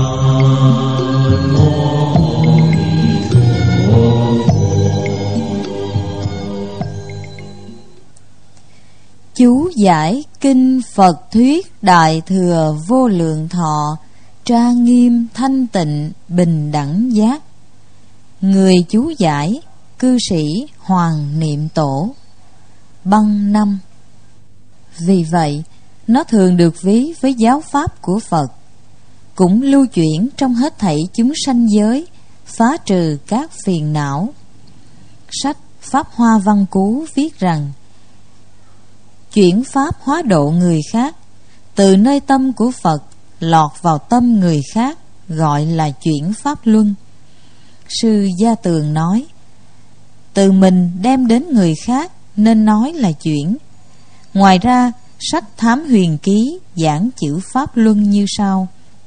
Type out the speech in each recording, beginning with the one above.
Chú giải kinh Phật thuyết Đại Thừa Vô Lượng Thọ, trang nghiêm thanh tịnh bình đẳng giác. Người chú giải cư sĩ Hoàng Niệm Tổ. Băng 5. Vì vậy, nó thường được ví với giáo pháp của Phật, cũng lưu chuyển trong hết thảy chúng sanh giới, phá trừ các phiền não. Sách Pháp Hoa Văn Cú viết rằng: chuyển pháp hóa độ người khác, từ nơi tâm của Phật lọt vào tâm người khác, gọi là chuyển pháp luân. Sư Gia Tường nói: từ mình đem đến người khác nên nói là chuyển. Ngoài ra, sách Thám Huyền Ký giảng chữ pháp luân như sau: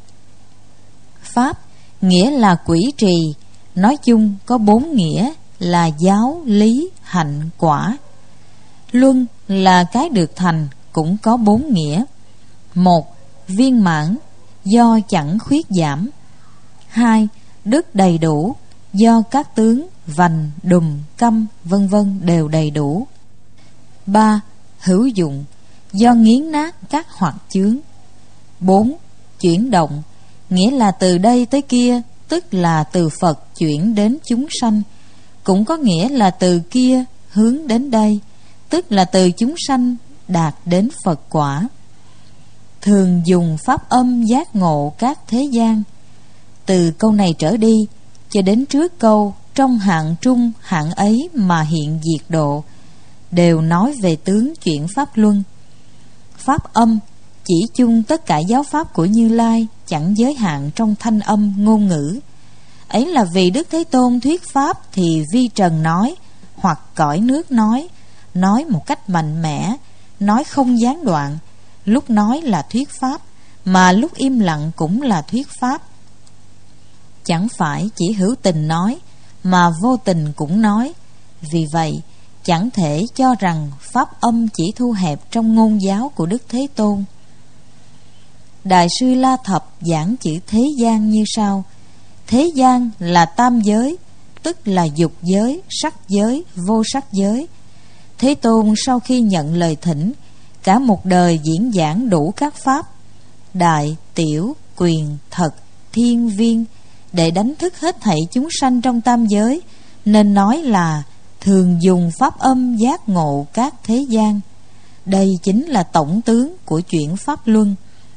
pháp nghĩa là quỷ trì, nói chung có 4 nghĩa là giáo, lý, hạnh, quả. Luân là cái được thành, cũng có 4 nghĩa. 1. Viên mãn, do chẳng khuyết giảm. 2. Đức đầy đủ, do các tướng vành, đùm, câm, vân vân đều đầy đủ. 3. Hữu dụng, do nghiến nát các hoặc chướng. 4. Chuyển động, nghĩa là từ đây tới kia, tức là từ Phật chuyển đến chúng sanh, cũng có nghĩa là từ kia hướng đến đây, tức là từ chúng sanh đạt đến Phật quả. Thường dùng pháp âm giác ngộ các thế gian. Từ câu này trở đi cho đến trước câu trong hạng trung hạng ấy mà hiện diệt độ, đều nói về tướng chuyển pháp luân. Pháp âm chỉ chung tất cả giáo pháp của Như Lai, chẳng giới hạn trong thanh âm ngôn ngữ. Ấy là vì Đức Thế Tôn thuyết pháp thì vi trần nói, hoặc cõi nước nói một cách mạnh mẽ, nói không gián đoạn. Lúc nói là thuyết pháp, mà lúc im lặng cũng là thuyết pháp. Chẳng phải chỉ hữu tình nói, mà vô tình cũng nói. Vì vậy, chẳng thể cho rằng pháp âm chỉ thu hẹp trong ngôn giáo của Đức Thế Tôn. Đại sư La Thập giảng chữ thế gian như sau: thế gian là tam giới, tức là dục giới, sắc giới, vô sắc giới. Thế Tôn sau khi nhận lời thỉnh, cả một đời diễn giảng đủ các pháp đại, tiểu, quyền, thật, thiên, viên, để đánh thức hết thảy chúng sanh trong tam giới, nên nói là thường dùng pháp âm giác ngộ các thế gian. Đây chính là tổng tướng của chuyển pháp luân.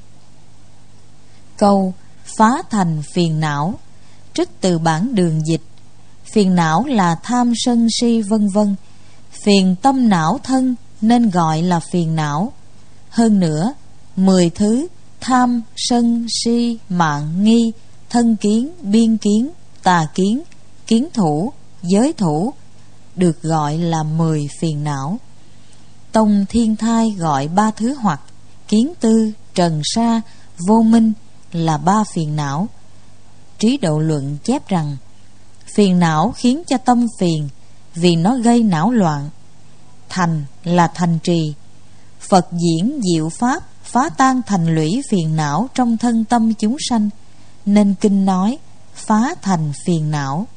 Câu phá thành phiền não trích từ bản đường dịch. Phiền não là tham sân si vân vân. Phiền tâm não thân nên gọi là phiền não. Hơn nữa, 10 thứ tham, sân, si, mạn, nghi, thân kiến, biên kiến, tà kiến, kiến thủ, giới thủ được gọi là 10 phiền não. Tông Thiên Thai gọi 3 thứ hoặc kiến tư, trần sa, vô minh là 3 phiền não. Trí Độ Luận chép rằng phiền não khiến cho tâm phiền, vì nó gây não loạn. Thành là thành trì. Phật diễn diệu pháp phá tan thành lũy phiền não trong thân tâm chúng sanh, nên kinh nói phá thành phiền não.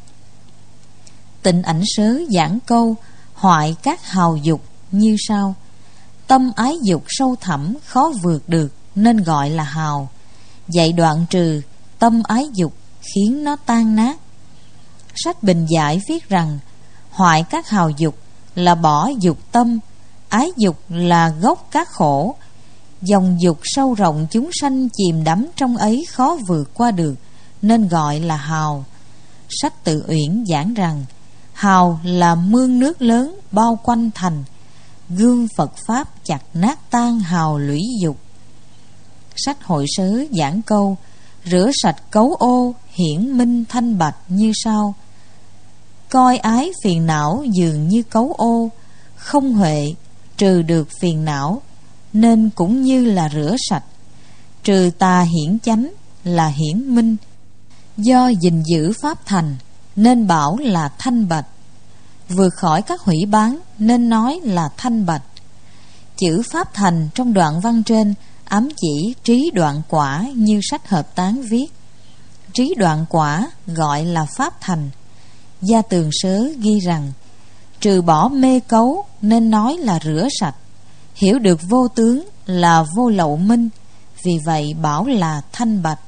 Tịnh Ảnh Sớ giảng câu hoại các hào dục như sau: tâm ái dục sâu thẳm khó vượt được nên gọi là hào. Dạy đoạn trừ tâm ái dục khiến nó tan nát. Sách Bình Giải viết rằng hoại các hào dục là bỏ dục tâm, ái dục là gốc các khổ. Dòng dục sâu rộng chúng sanh chìm đắm trong ấy khó vượt qua được, nên gọi là hào. Sách Tự Uyển giảng rằng hào là mương nước lớn bao quanh thành, gương Phật Pháp chặt nát tan hào lũy dục. Sách Hội Sớ giảng câu rửa sạch cấu ô hiển minh thanh bạch như sau: coi ái phiền não dường như cấu ô, không huệ trừ được phiền não, nên cũng như là rửa sạch. Trừ tà hiển chánh là hiển minh, do gìn giữ pháp thành nên bảo là thanh bạch. Vượt khỏi các hủy bán nên nói là thanh bạch. Chữ pháp thành trong đoạn văn trên ám chỉ trí đoạn quả như sách Hợp Tán viết. trí đoạn quả gọi là pháp thành. Gia Tường Sớ ghi rằng trừ bỏ mê cấu nên nói là rửa sạch, hiểu được vô tướng là vô lậu minh, vì vậy bảo là thanh bạch.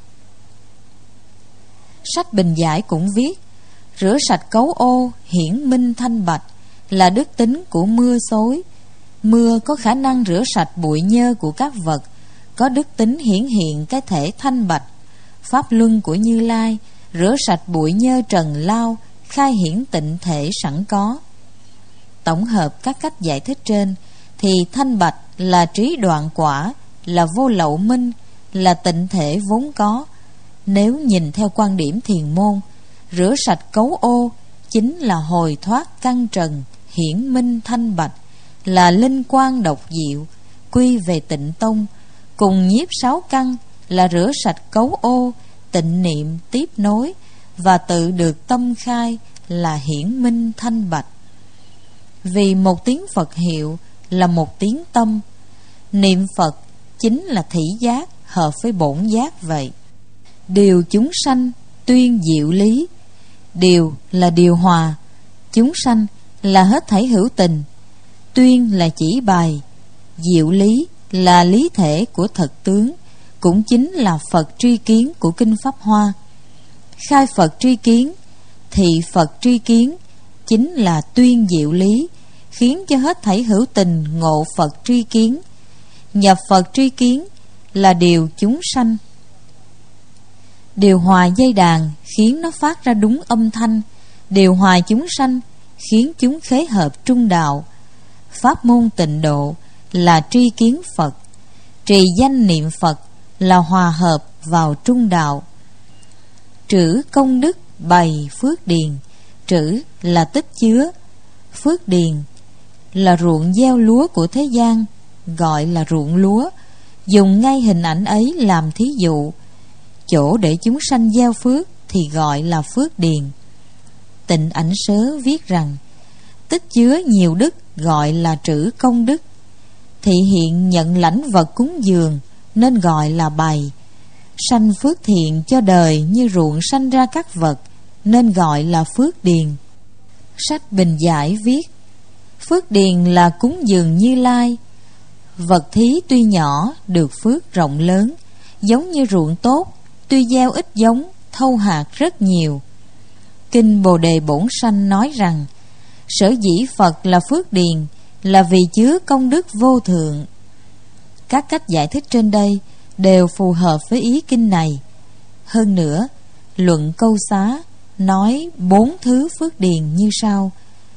Sách Bình Giải cũng viết rửa sạch cấu ô hiển minh thanh bạch là đức tính của mưa xối. Mưa có khả năng rửa sạch bụi nhơ của các vật, có đức tính hiển hiện cái thể thanh bạch. Pháp luân của Như Lai rửa sạch bụi nhơ trần lao, khai hiển tịnh thể sẵn có. Tổng hợp các cách giải thích trên thì thanh bạch là trí đoạn quả, là vô lậu minh, là tịnh thể vốn có. Nếu nhìn theo quan điểm thiền môn, rửa sạch cấu ô chính là hồi thoát căn trần, hiển minh thanh bạch, là linh quang độc diệu, quy về tịnh tông, cùng nhiếp sáu căn là rửa sạch cấu ô, tịnh niệm tiếp nối, và tự được tâm khai là hiển minh thanh bạch. Vì một tiếng Phật hiệu là một tiếng tâm, niệm Phật chính là thỉ giác hợp với bổn giác vậy. Điều chúng sanh tuyên diệu lý, điều là điều hòa, chúng sanh là hết thảy hữu tình, tuyên là chỉ bày, diệu lý là lý thể của thật tướng, cũng chính là Phật tri kiến của Kinh Pháp Hoa. Khai Phật tri kiến, thị Phật tri kiến chính là tuyên diệu lý, khiến cho hết thảy hữu tình ngộ Phật tri kiến. Nhập Phật tri kiến là điều chúng sanh. Điều hòa dây đàn khiến nó phát ra đúng âm thanh, điều hòa chúng sanh khiến chúng khế hợp trung đạo. Pháp môn tịnh độ là tri kiến Phật, trì danh niệm Phật là hòa hợp vào trung đạo. Trữ công đức bày phước điền, trữ là tích chứa, phước điền là ruộng gieo lúa của thế gian, gọi là ruộng lúa. Dùng ngay hình ảnh ấy làm thí dụ, chỗ để chúng sanh gieo phước thì gọi là phước điền. Tịnh Ảnh Sớ viết rằng tích chứa nhiều đức gọi là trữ công đức, thị hiện nhận lãnh vật cúng dường nên gọi là bày, sanh phước thiện cho đời như ruộng sanh ra các vật nên gọi là phước điền. Sách Bình Giải viết phước điền là cúng dường Như Lai, vật thí tuy nhỏ được phước rộng lớn, giống như ruộng tốt tuy gieo ít giống thâu hạt rất nhiều. Kinh Bồ Đề Bổn Sanh nói rằng sở dĩ Phật là phước điền là vì chứa công đức vô thượng. Các cách giải thích trên đây đều phù hợp với ý kinh này. Hơn nữa, luận Câu Xá nói 4 thứ phước điền như sau: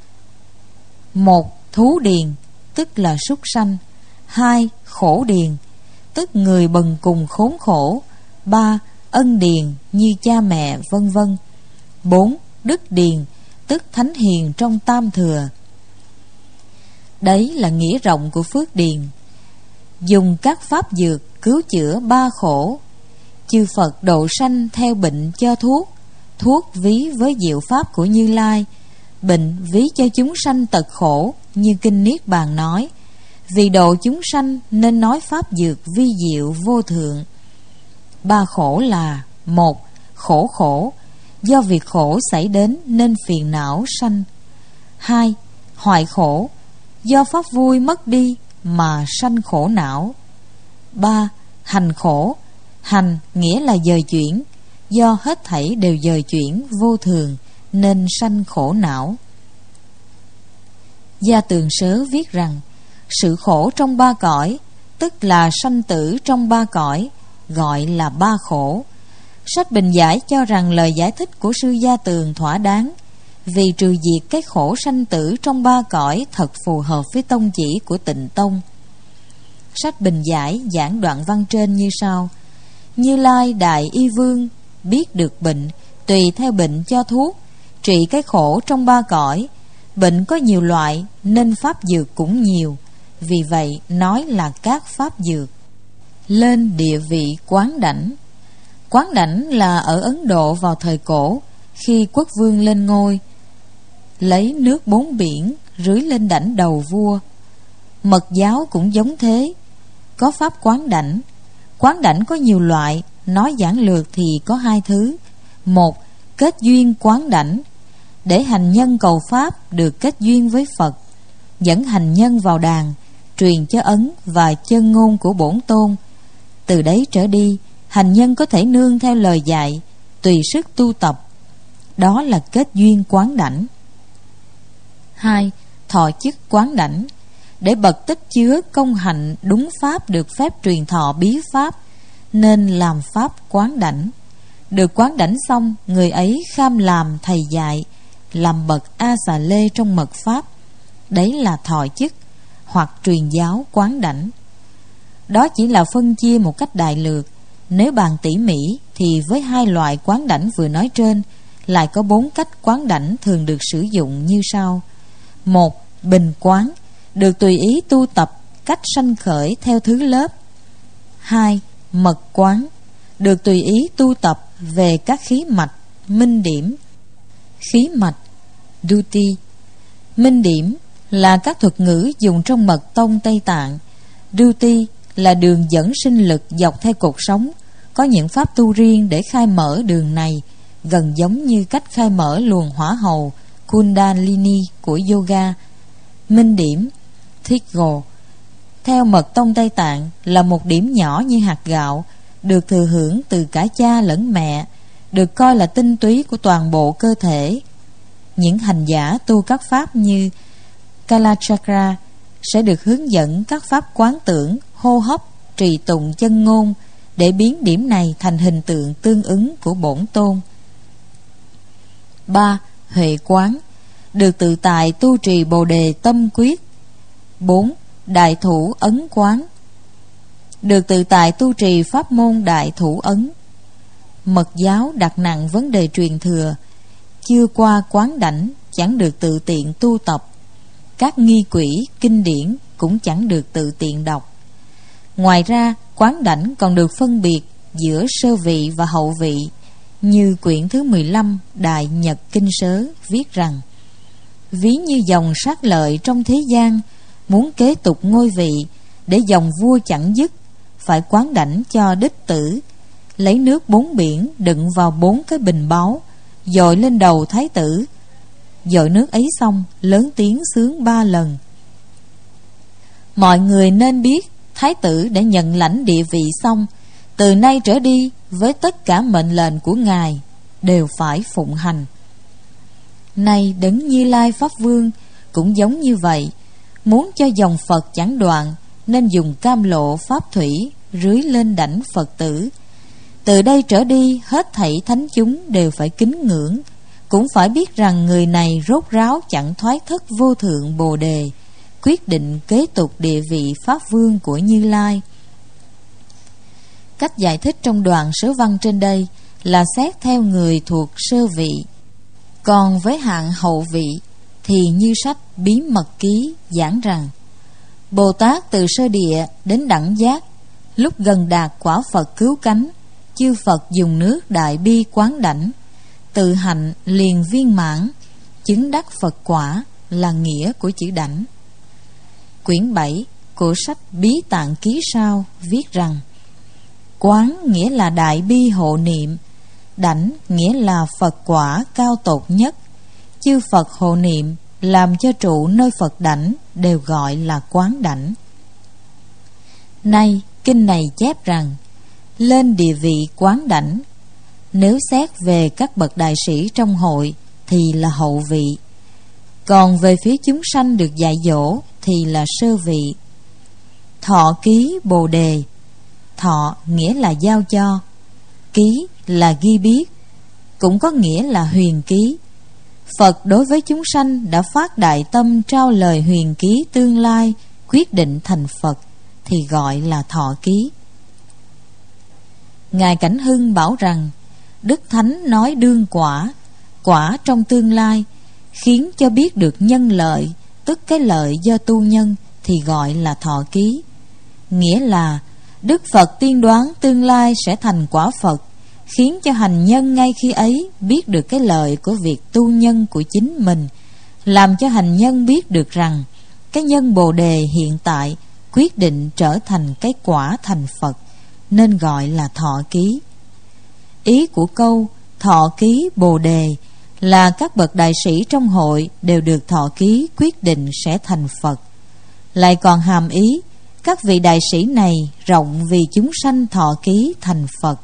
1. Thú điền, tức là súc sanh. 2. Khổ điền, tức người bần cùng khốn khổ. 3. Ân điền, như cha mẹ vân vân. 4. Đức điền, tức thánh hiền trong tam thừa. Đấy là nghĩa rộng của phước điền. Dùng các pháp dược cứu chữa 3 khổ. Chư Phật độ sanh theo bệnh cho thuốc, thuốc ví với diệu pháp của Như Lai, bệnh ví cho chúng sanh tật khổ, như Kinh Niết Bàn nói. Vì độ chúng sanh nên nói pháp dược vi diệu vô thượng. 3 khổ là: 1. Khổ khổ, do việc khổ xảy đến nên phiền não sanh. 2. Hoại khổ, do pháp vui mất đi mà sanh khổ não. 3. Hành khổ, hành nghĩa là dời chuyển, do hết thảy đều dời chuyển vô thường nên sanh khổ não. Gia Tường Sớ viết rằng sự khổ trong 3 cõi, tức là sanh tử trong 3 cõi, gọi là 3 khổ. Sách Bình Giải cho rằng lời giải thích của sư Gia Tường thỏa đáng, vì trừ diệt cái khổ sanh tử trong 3 cõi thật phù hợp với tông chỉ của Tịnh Tông. Sách Bình Giải giảng đoạn văn trên như sau: Như Lai Đại Y Vương biết được bệnh, tùy theo bệnh cho thuốc, trị cái khổ trong 3 cõi. Bệnh có nhiều loại nên pháp dược cũng nhiều, vì vậy nói là các pháp dược. Lên địa vị Quán Đảnh. Quán Đảnh là ở Ấn Độ vào thời cổ, khi quốc vương lên ngôi, lấy nước 4 biển rưới lên đảnh đầu vua. Mật giáo cũng giống thế, có pháp quán đảnh. Quán đảnh có nhiều loại, nói giản lược thì có 2 thứ: Một, kết duyên quán đảnh, để hành nhân cầu pháp được kết duyên với Phật, dẫn hành nhân vào đàn, truyền cho ấn và chân ngôn của Bổn Tôn. Từ đấy trở đi, hành nhân có thể nương theo lời dạy, tùy sức tu tập. Đó là kết duyên quán đảnh. Hai, thọ chức quán đảnh, để bậc tích chứa công hạnh đúng pháp được phép truyền thọ bí pháp, nên làm pháp quán đảnh. Được quán đảnh xong, người ấy kham làm thầy dạy, làm bậc A Xà Lê trong mật pháp. Đấy là thọ chức hoặc truyền giáo quán đảnh. Đó chỉ là phân chia một cách đại lược. Nếu bàn tỉ mỉ thì với hai loại quán đảnh vừa nói trên, lại có 4 cách quán đảnh thường được sử dụng như sau. Một, bình quán, được tùy ý tu tập cách sanh khởi theo thứ lớp. Hai, mật quán, được tùy ý tu tập về các khí mạch, minh điểm. Khí mạch, duty. Minh điểm là các thuật ngữ dùng trong mật tông Tây Tạng. Duty là đường dẫn sinh lực dọc theo cột sống. Có những pháp tu riêng để khai mở đường này, gần giống như cách khai mở luồng hỏa hầu Kundalini của yoga. Minh điểm, Thigo, theo mật tông Tây Tạng là một điểm nhỏ như hạt gạo, được thừa hưởng từ cả cha lẫn mẹ, được coi là tinh túy của toàn bộ cơ thể. Những hành giả tu các pháp như Kalachakra sẽ được hướng dẫn các pháp quán tưởng, hô hấp, trì tụng chân ngôn để biến điểm này thành hình tượng tương ứng của Bổn Tôn. 3. Huệ quán, được tự tại tu trì Bồ Đề tâm quyết. 4. Đại thủ ấn quán, được tự tại tu trì pháp môn đại thủ ấn. Mật giáo đặt nặng vấn đề truyền thừa, chưa qua quán đảnh chẳng được tự tiện tu tập. Các nghi quỹ, kinh điển cũng chẳng được tự tiện đọc. Ngoài ra, quán đảnh còn được phân biệt giữa sơ vị và hậu vị, như quyển thứ 15 Đại Nhật Kinh Sớ viết rằng: ví như dòng sát lợi trong thế gian, muốn kế tục ngôi vị, để dòng vua chẳng dứt, phải quán đảnh cho đích tử, lấy nước 4 biển đựng vào 4 cái bình báu, dội lên đầu thái tử. Dội nước ấy xong, lớn tiếng xướng 3 lần. Mọi người nên biết, thái tử đã nhận lãnh địa vị xong, từ nay trở đi với tất cả mệnh lệnh của ngài đều phải phụng hành. Nay Đấng Như Lai Pháp Vương cũng giống như vậy, muốn cho dòng Phật chẳng đoạn, nên dùng cam lộ pháp thủy rưới lên đảnh Phật tử. Từ đây trở đi, hết thảy thánh chúng đều phải kính ngưỡng, cũng phải biết rằng người này rốt ráo chẳng thoái thất vô thượng Bồ Đề, quyết định kế tục địa vị Pháp Vương của Như Lai. Cách giải thích trong đoạn sớ văn trên đây là xét theo người thuộc sơ vị. Còn với hạng hậu vị thì như sách Bí Mật Ký giảng rằng: Bồ Tát từ sơ địa đến đẳng giác, lúc gần đạt quả Phật cứu cánh, chư Phật dùng nước đại bi quán đảnh, tự hạnh liền viên mãn, chứng đắc Phật quả là nghĩa của chữ đảnh. Quyển 7 của sách Bí Tạng Ký Sao viết rằng: quán nghĩa là đại bi hộ niệm, đảnh nghĩa là Phật quả cao tột nhất. Chư Phật hộ niệm làm cho trụ nơi Phật đảnh đều gọi là quán đảnh. Nay kinh này chép rằng lên địa vị quán đảnh, nếu xét về các bậc đại sĩ trong hội thì là hậu vị, còn về phía chúng sanh được dạy dỗ thì là sơ vị. Thọ ký Bồ Đề, thọ nghĩa là giao cho, ký là ghi biết, cũng có nghĩa là huyền ký. Phật đối với chúng sanh đã phát đại tâm trao lời huyền ký tương lai, quyết định thành Phật thì gọi là thọ ký. Ngài Cảnh Hưng bảo rằng Đức Thánh nói đương quả, quả trong tương lai, khiến cho biết được nhân lợi, tức cái lợi do tu nhân thì gọi là thọ ký. Nghĩa là Đức Phật tiên đoán tương lai sẽ thành quả Phật, khiến cho hành nhân ngay khi ấy biết được cái lợi của việc tu nhân của chính mình, làm cho hành nhân biết được rằng cái nhân Bồ Đề hiện tại quyết định trở thành cái quả thành Phật, nên gọi là thọ ký. Ý của câu thọ ký Bồ Đề là các bậc đại sĩ trong hội đều được thọ ký quyết định sẽ thành Phật. Lại còn hàm ý các vị đại sĩ này rộng vì chúng sanh thọ ký thành Phật.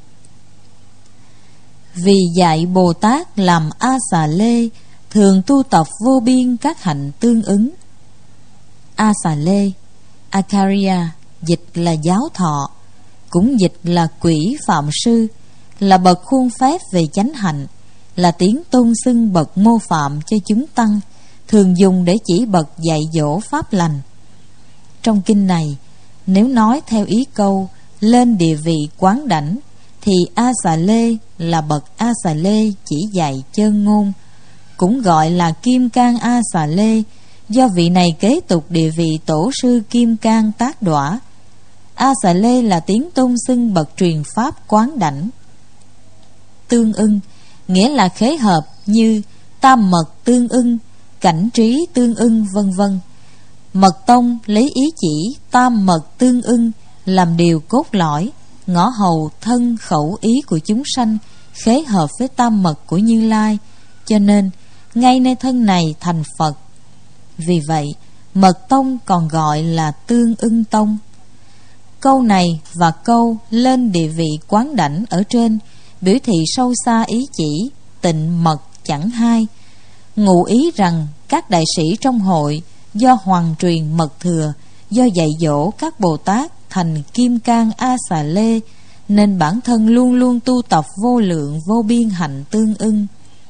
Vì dạy Bồ Tát làm A Xà Lê thường tu tập vô biên các hạnh tương ứng. A Xà Lê, Acharya, dịch là giáo thọ, cũng dịch là quỷ phạm sư, là bậc khuôn phép về chánh hạnh, là tiếng tôn xưng bậc mô phạm cho chúng tăng, thường dùng để chỉ bậc dạy dỗ pháp lành. Trong kinh này, nếu nói theo ý câu lên địa vị quán đảnh, thì A Xà Lê là bậc A Xà Lê chỉ dạy chơn ngôn, cũng gọi là Kim Cang A Xà Lê, do vị này kế tục địa vị tổ sư Kim Cang Tác Đọa. A Xà Lê là tiếng tôn xưng bậc truyền pháp quán đảnh. Tương ưng nghĩa là khế hợp như tam mật tương ưng, cảnh trí tương ưng, vân vân. Mật tông lấy ý chỉ tam mật tương ưng làm điều cốt lõi, ngõ hầu thân khẩu ý của chúng sanh khế hợp với tam mật của Như Lai, cho nên ngay nơi thân này thành Phật. Vì vậy mật tông còn gọi là tương ưng tông. Câu này và câu lên địa vị quán đảnh ở trên biểu thị sâu xa ý chỉ tịnh mật chẳng hai, ngụ ý rằng các đại sĩ trong hội do hoàng truyền mật thừa, do dạy dỗ các Bồ Tát thành Kim Cang A Xà Lê, nên bản thân luôn luôn tu tập vô lượng vô biên hạnh tương ưng.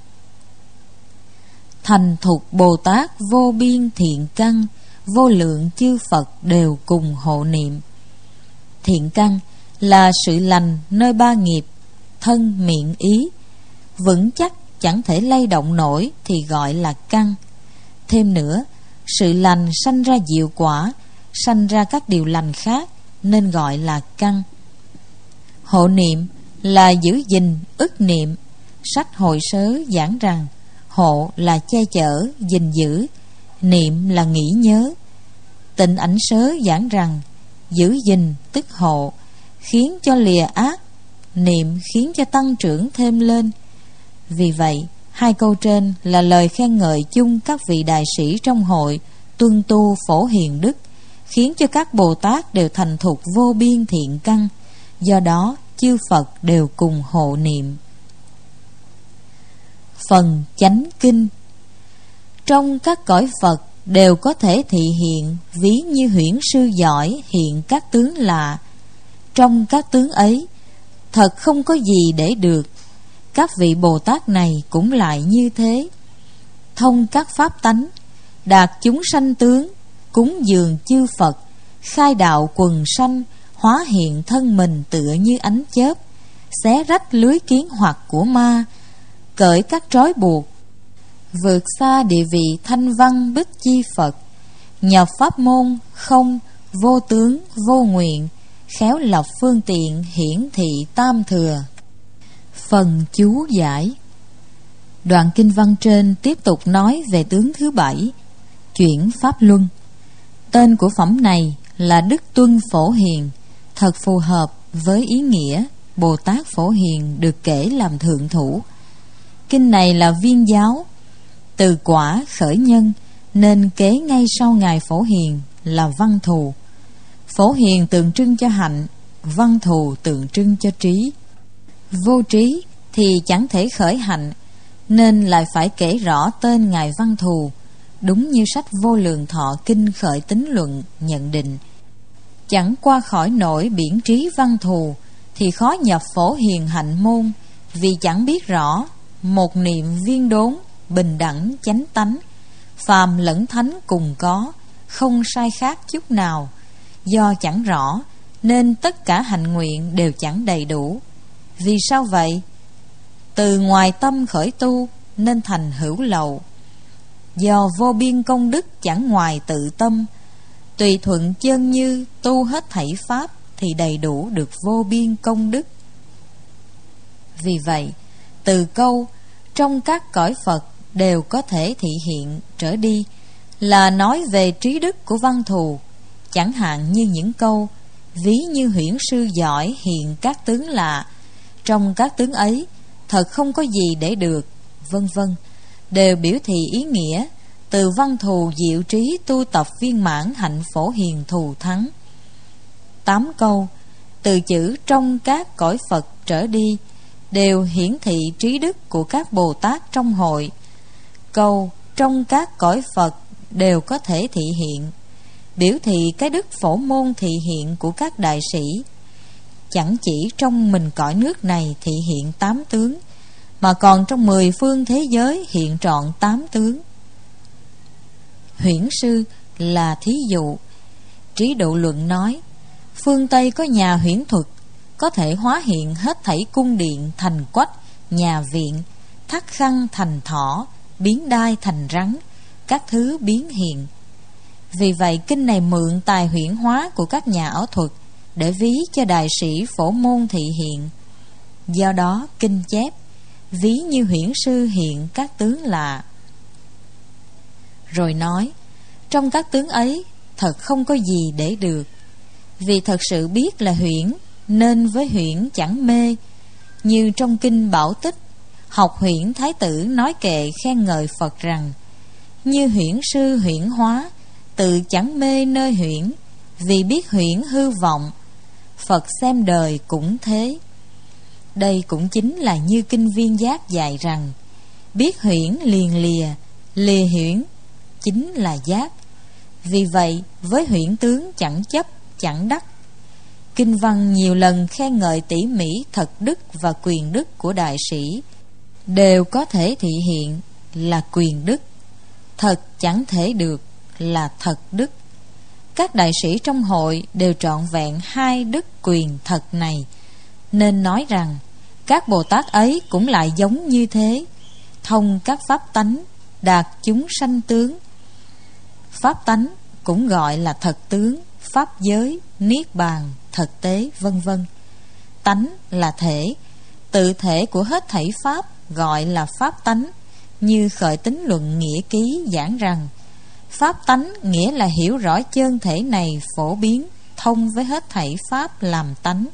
Thành thục Bồ Tát vô biên thiện căn, vô lượng chư Phật đều cùng hộ niệm. Thiện căn là sự lành nơi ba nghiệp thân miệng ý, vững chắc chẳng thể lay động nổi thì gọi là căn. Thêm nữa, sự lành sanh ra diệu quả, sanh ra các điều lành khác, nên gọi là căn. Hộ niệm là giữ gìn ức niệm. Sách Hội Sớ giảng rằng hộ là che chở gìn giữ, niệm là nghĩ nhớ. Tịnh Ảnh Sớ giảng rằng giữ gìn tức hộ, khiến cho lìa ác, niệm khiến cho tăng trưởng thêm lên. Vì vậy hai câu trên là lời khen ngợi chung các vị đại sĩ trong hội tuân tu phổ hiền đức, khiến cho các Bồ Tát đều thành thục vô biên thiện căn, do đó chư Phật đều cùng hộ niệm. Phần chánh kinh. Trong các cõi Phật đều có thể thị hiện, ví như huyễn sư giỏi hiện các tướng lạ. Trong các tướng ấy thật không có gì để được. Các vị Bồ Tát này cũng lại như thế, thông các pháp tánh, đạt chúng sanh tướng, cúng dường chư Phật, khai đạo quần sanh, hóa hiện thân mình tựa như ánh chớp, xé rách lưới kiến hoặc của ma, cởi các trói buộc, vượt xa địa vị thanh văn bích chi Phật, nhập pháp môn không vô tướng vô nguyện, khéo lập phương tiện hiển thị tam thừa. Phần chú giải. Đoạn kinh văn trên tiếp tục nói về tướng thứ 7, chuyển pháp luân. Tên của phẩm này là Đức Tuân Phổ Hiền, thật phù hợp với ý nghĩa Bồ Tát Phổ Hiền được kể làm thượng thủ. Kinh này là viên giáo, từ quả khởi nhân, nên kế ngay sau Ngài Phổ Hiền là Văn Thù. Phổ Hiền tượng trưng cho hạnh, Văn Thù tượng trưng cho trí. Vô trí thì chẳng thể khởi hạnh, nên lại phải kể rõ tên Ngài Văn Thù, đúng như sách Vô Lượng Thọ Kinh Khởi Tính Luận nhận định: chẳng qua khỏi nổi biển trí văn thù, thì khó nhập Phổ Hiền hạnh môn, vì chẳng biết rõ một niệm viên đốn, bình đẳng chánh tánh, phàm lẫn thánh cùng có, không sai khác chút nào. Do chẳng rõ nên tất cả hạnh nguyện đều chẳng đầy đủ. Vì sao vậy? Từ ngoài tâm khởi tu nên thành hữu lậu. Do vô biên công đức chẳng ngoài tự tâm, tùy thuận chân như tu hết thảy pháp thì đầy đủ được vô biên công đức. Vì vậy từ câu trong các cõi Phật đều có thể thị hiện trở đi là nói về trí đức của Văn Thù. Chẳng hạn như những câu ví như huyễn sư giỏi hiện các tướng lạ. Trong các tướng ấy thật không có gì để được, vân vân, đều biểu thị ý nghĩa từ văn thù diệu trí tu tập viên mãn hạnh phổ hiền thù thắng. 8 câu từ chữ trong các cõi Phật trở đi đều hiển thị trí đức của các Bồ Tát trong hội. Câu trong các cõi Phật đều có thể thị hiện, biểu thị cái đức phổ môn thị hiện của các đại sĩ. Chẳng chỉ trong mình cõi nước này thị hiện 8 tướng, mà còn trong 10 phương thế giới hiện trọn 8 tướng. Huyễn sư là thí dụ. Trí Độ Luận nói, phương Tây có nhà huyễn thuật, có thể hóa hiện hết thảy cung điện thành quách, nhà viện, thắt khăn thành thỏ, biến đai thành rắn, các thứ biến hiện. Vì vậy kinh này mượn tài huyễn hóa của các nhà ảo thuật để ví cho đại sĩ phổ môn thị hiện. Do đó kinh chép ví như huyễn sư hiện các tướng lạ. Rồi nói, trong các tướng ấy thật không có gì để được. Vì thật sự biết là huyễn, nên với huyễn chẳng mê. Như trong kinh Bảo Tích, Học Huyễn Thái Tử nói kệ khen ngợi Phật rằng, như huyễn sư huyễn hóa, tự chẳng mê nơi huyễn, vì biết huyễn hư vọng. Phật xem đời cũng thế. Đây cũng chính là như kinh Viên Giác dạy rằng, biết huyễn liền lìa, lìa huyễn chính là giác. Vì vậy với huyễn tướng chẳng chấp, chẳng đắc. Kinh văn nhiều lần khen ngợi tỉ mỉ thật đức và quyền đức của đại sĩ, đều có thể thị hiện là quyền đức, thật chẳng thể được là thật đức. Các đại sĩ trong hội đều trọn vẹn hai đức quyền thật này, nên nói rằng các Bồ Tát ấy cũng lại giống như thế, thông các pháp tánh, đạt chúng sanh tướng. Pháp tánh cũng gọi là thật tướng, pháp giới, niết bàn, thực tế, vân vân. Tánh là thể, tự thể của hết thảy pháp gọi là pháp tánh. Như Khởi Tín Luận Nghĩa Ký giảng rằng, pháp tánh nghĩa là hiểu rõ chân thể này phổ biến, thông với hết thảy pháp làm tánh.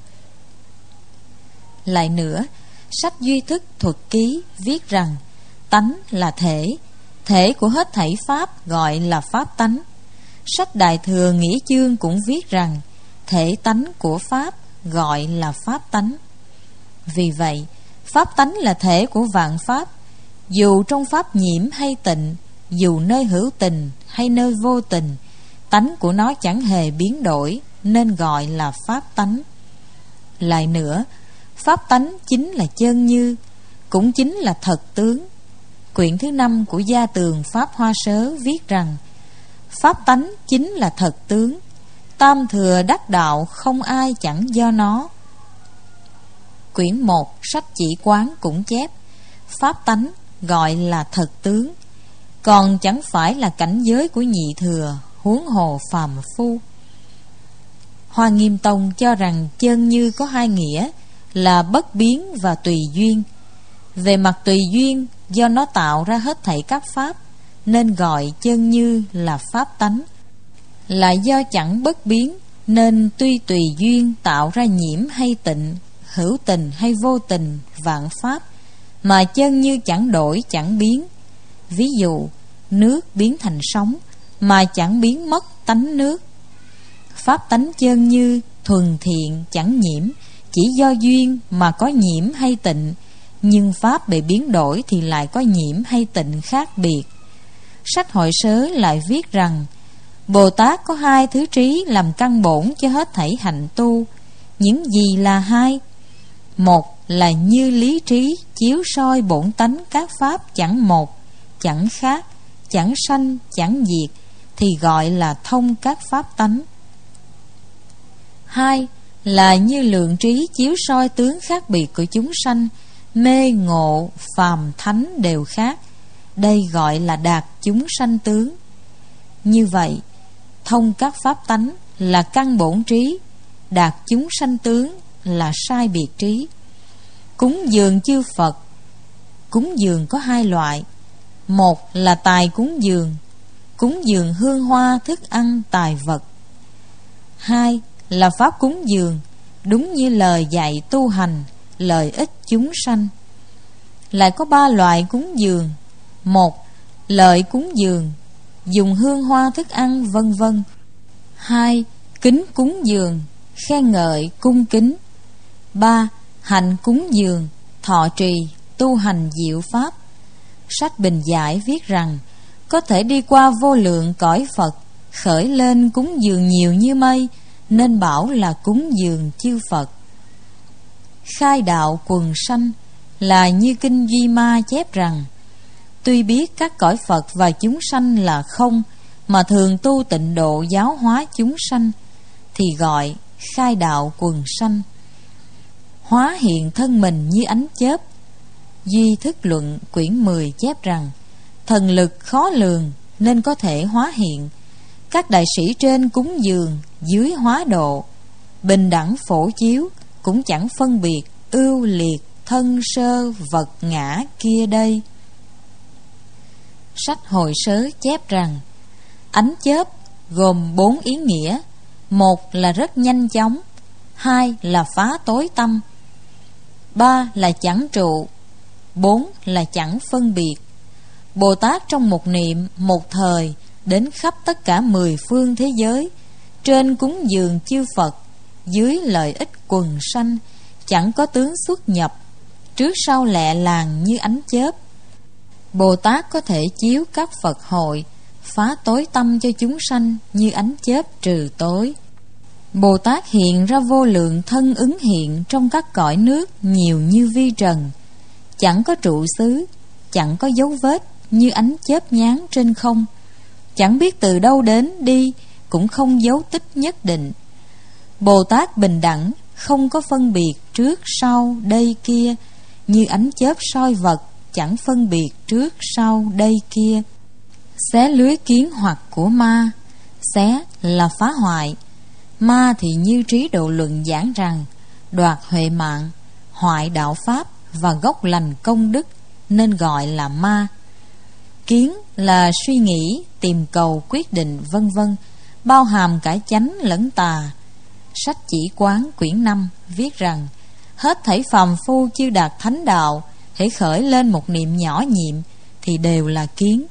Lại nữa, sách Duy Thức Thuật Ký viết rằng, tánh là thể, thể của hết thảy pháp gọi là pháp tánh. Sách Đại Thừa Nghĩa Chương cũng viết rằng, thể tánh của pháp gọi là pháp tánh. Vì vậy, pháp tánh là thể của vạn pháp, dù trong pháp nhiễm hay tịnh, dù nơi hữu tình hay nơi vô tình, tánh của nó chẳng hề biến đổi, nên gọi là pháp tánh. Lại nữa, pháp tánh chính là chân như, cũng chính là thật tướng. Quyển thứ 5 của Gia Tường Pháp Hoa Sớ viết rằng, pháp tánh chính là thật tướng, tam thừa đắc đạo không ai chẳng do nó. Quyển 1 sách Chỉ Quán cũng chép, pháp tánh gọi là thật tướng, còn chẳng phải là cảnh giới của nhị thừa, huống hồ phàm phu. Hoa Nghiêm Tông cho rằng chân như có hai nghĩa là bất biến và tùy duyên. Về mặt tùy duyên, do nó tạo ra hết thảy các pháp, nên gọi chân như là pháp tánh. Lại do chẳng bất biến, nên tuy tùy duyên tạo ra nhiễm hay tịnh, hữu tình hay vô tình, vạn pháp, mà chân như chẳng đổi chẳng biến. Ví dụ, nước biến thành sóng, mà chẳng biến mất tánh nước. Pháp tánh chân như thuần thiện chẳng nhiễm, chỉ do duyên mà có nhiễm hay tịnh, nhưng pháp bị biến đổi thì lại có nhiễm hay tịnh khác biệt. Sách Hội Sớ lại viết rằng, Bồ Tát có hai thứ trí làm căn bổn cho hết thảy hạnh tu. Những gì là hai? Một là như lý trí chiếu soi bổn tánh các pháp chẳng một, chẳng khác, chẳng sanh, chẳng diệt, thì gọi là thông các pháp tánh. Hai là như lượng trí chiếu soi tướng khác biệt của chúng sanh, mê ngộ, phàm thánh đều khác, đây gọi là đạt chúng sanh tướng. Như vậy, thông các pháp tánh là căn bổn trí, đạt chúng sanh tướng là sai biệt trí. Cúng dường chư Phật, cúng dường có hai loại. Một là tài cúng dường hương hoa thức ăn tài vật. Hai là pháp cúng dường, đúng như lời dạy tu hành, lợi ích chúng sanh. lại có 3 loại cúng dường. 1. Lợi cúng dường, dùng hương hoa thức ăn vân vân. 2. Kính cúng dường, khen ngợi cung kính. 3. Hạnh cúng dường, thọ trì tu hành diệu pháp. Sách Bình Giải viết rằng có thể đi qua vô lượng cõi Phật, khởi lên cúng dường nhiều như mây, nên bảo là cúng dường chư Phật. Khai đạo quần sanh là như kinh Duy Ma chép rằng, tuy biết các cõi Phật và chúng sanh là không, mà thường tu tịnh độ giáo hóa chúng sanh, thì gọi khai đạo quần sanh. Hóa hiện thân mình như ánh chớp. Duy Thức Luận quyển 10 chép rằng, thần lực khó lường nên có thể hóa hiện. Các đại sĩ trên cúng dường, dưới hóa độ, bình đẳng phổ chiếu, cũng chẳng phân biệt ưu liệt thân sơ vật ngã kia đây. Sách Hồi Sớ chép rằng, ánh chớp gồm 4 ý nghĩa. 1 là rất nhanh chóng, 2 là phá tối tâm, 3 là chẳng trụ, 4 là chẳng phân biệt. Bồ Tát trong một niệm, một thời, đến khắp tất cả 10 phương thế giới, trên cúng dường chư Phật, dưới lợi ích quần sanh, chẳng có tướng xuất nhập, trước sau lẹ làng như ánh chớp. Bồ Tát có thể chiếu các Phật hội, phá tối tâm cho chúng sanh như ánh chớp trừ tối. Bồ Tát hiện ra vô lượng thân ứng hiện trong các cõi nước nhiều như vi trần, chẳng có trụ xứ, chẳng có dấu vết, như ánh chớp nháng trên không, chẳng biết từ đâu đến đi, cũng không dấu tích nhất định. Bồ Tát bình đẳng, không có phân biệt trước sau đây kia, như ánh chớp soi vật, chẳng phân biệt trước sau đây kia. Xé lưới kiến hoặc của ma. Xé là phá hoại, ma thì như Trí Độ Luận giảng rằng, đoạt huệ mạng, hoại đạo pháp và gốc lành công đức, nên gọi là ma. Kiến là suy nghĩ, tìm cầu, quyết định vân vân, bao hàm cả chánh lẫn tà. Sách Chỉ Quán quyển 5 viết rằng, hết thảy phàm phu chưa đạt thánh đạo, hễ khởi lên một niệm nhỏ nhiệm thì đều là kiến.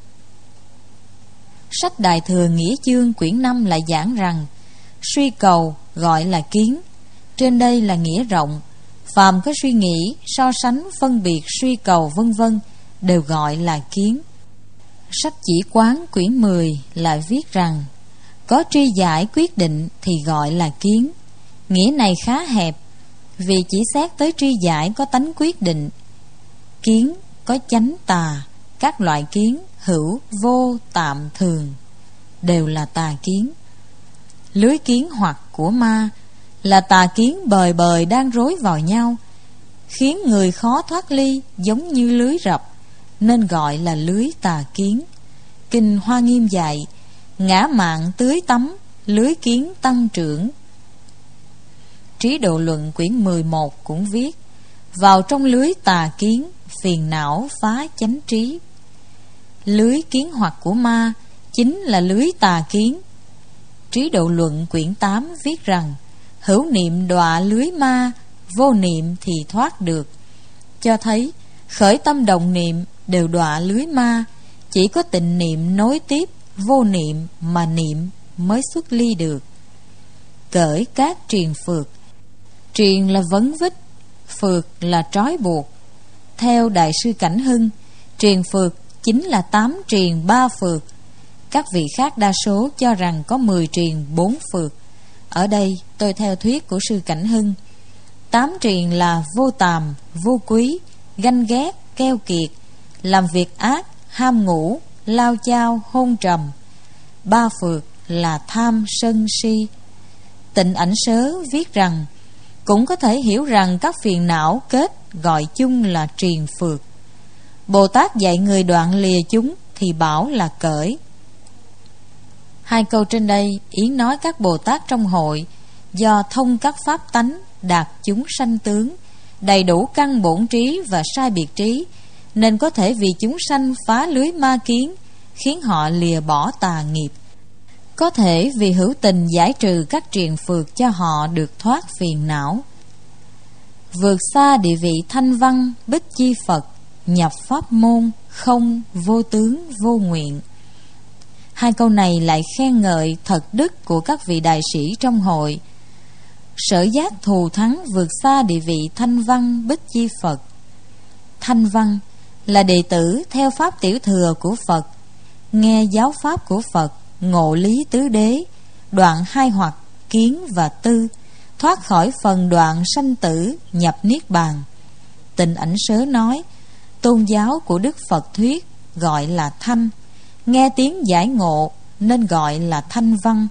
Sách Đại Thừa Nghĩa Chương quyển 5 lại giảng rằng, suy cầu gọi là kiến. Trên đây là nghĩa rộng, phàm có suy nghĩ, so sánh, phân biệt, suy cầu vân vân, đều gọi là kiến. Sách Chỉ Quán quyển 10 lại viết rằng, có tri giải quyết định thì gọi là kiến. Nghĩa này khá hẹp, vì chỉ xét tới tri giải có tánh quyết định. Kiến có chánh tà, các loại kiến hữu, vô, tạm, thường đều là tà kiến. Lưới kiến hoặc của ma là tà kiến bời bời đang rối vào nhau, khiến người khó thoát ly, giống như lưới rập, nên gọi là lưới tà kiến. Kinh Hoa Nghiêm dạy, ngã mạn tưới tắm, lưới kiến tăng trưởng. Trí Độ Luận quyển 11 cũng viết, vào trong lưới tà kiến, phiền não phá chánh trí. Lưới kiến hoặc của ma chính là lưới tà kiến. Trí Độ Luận quyển 8 viết rằng, hữu niệm đọa lưới ma, vô niệm thì thoát được. Cho thấy khởi tâm động niệm đều đọa lưới ma, chỉ có tịnh niệm nối tiếp, vô niệm mà niệm mới xuất ly được. Cởi các triền phược. Triền là vấn vít, phược là trói buộc. Theo Đại sư Cảnh Hưng, triền phược chính là 8 triền 3 phược. Các vị khác đa số cho rằng có 10 triền 4 phược. Ở đây tôi theo thuyết của sư Cảnh Hưng. 8 triền là vô tàm, vô quý, ganh ghét, keo kiệt, làm việc ác, ham ngủ, lao chao, hôn trầm. 3 phược là tham, sân, si. Tịnh Ảnh Sớ viết rằng, cũng có thể hiểu rằng các phiền não kết gọi chung là triền phược. Bồ Tát dạy người đoạn lìa chúng thì bảo là cởi. 2 câu trên đây ý nói các Bồ Tát trong hội do thông các pháp tánh, đạt chúng sanh tướng, đầy đủ căn bổn trí và sai biệt trí, nên có thể vì chúng sanh phá lưới ma kiến, khiến họ lìa bỏ tà nghiệp. Có thể vì hữu tình giải trừ các triền phược cho họ được thoát phiền não. Vượt xa địa vị thanh văn bích chi Phật, nhập pháp môn không vô tướng vô nguyện. Hai câu này lại khen ngợi thật đức của các vị đại sĩ trong hội. Sở giác thù thắng vượt xa địa vị Thanh Văn Bích Chi Phật. Thanh Văn là đệ tử theo pháp tiểu thừa của Phật, nghe giáo pháp của Phật, ngộ lý tứ đế, đoạn hai hoặc kiến và tư, thoát khỏi phần đoạn sanh tử nhập niết bàn. Tịnh Ảnh Sớ nói, tôn giáo của Đức Phật thuyết gọi là thanh, nghe tiếng giải ngộ nên gọi là thanh văn.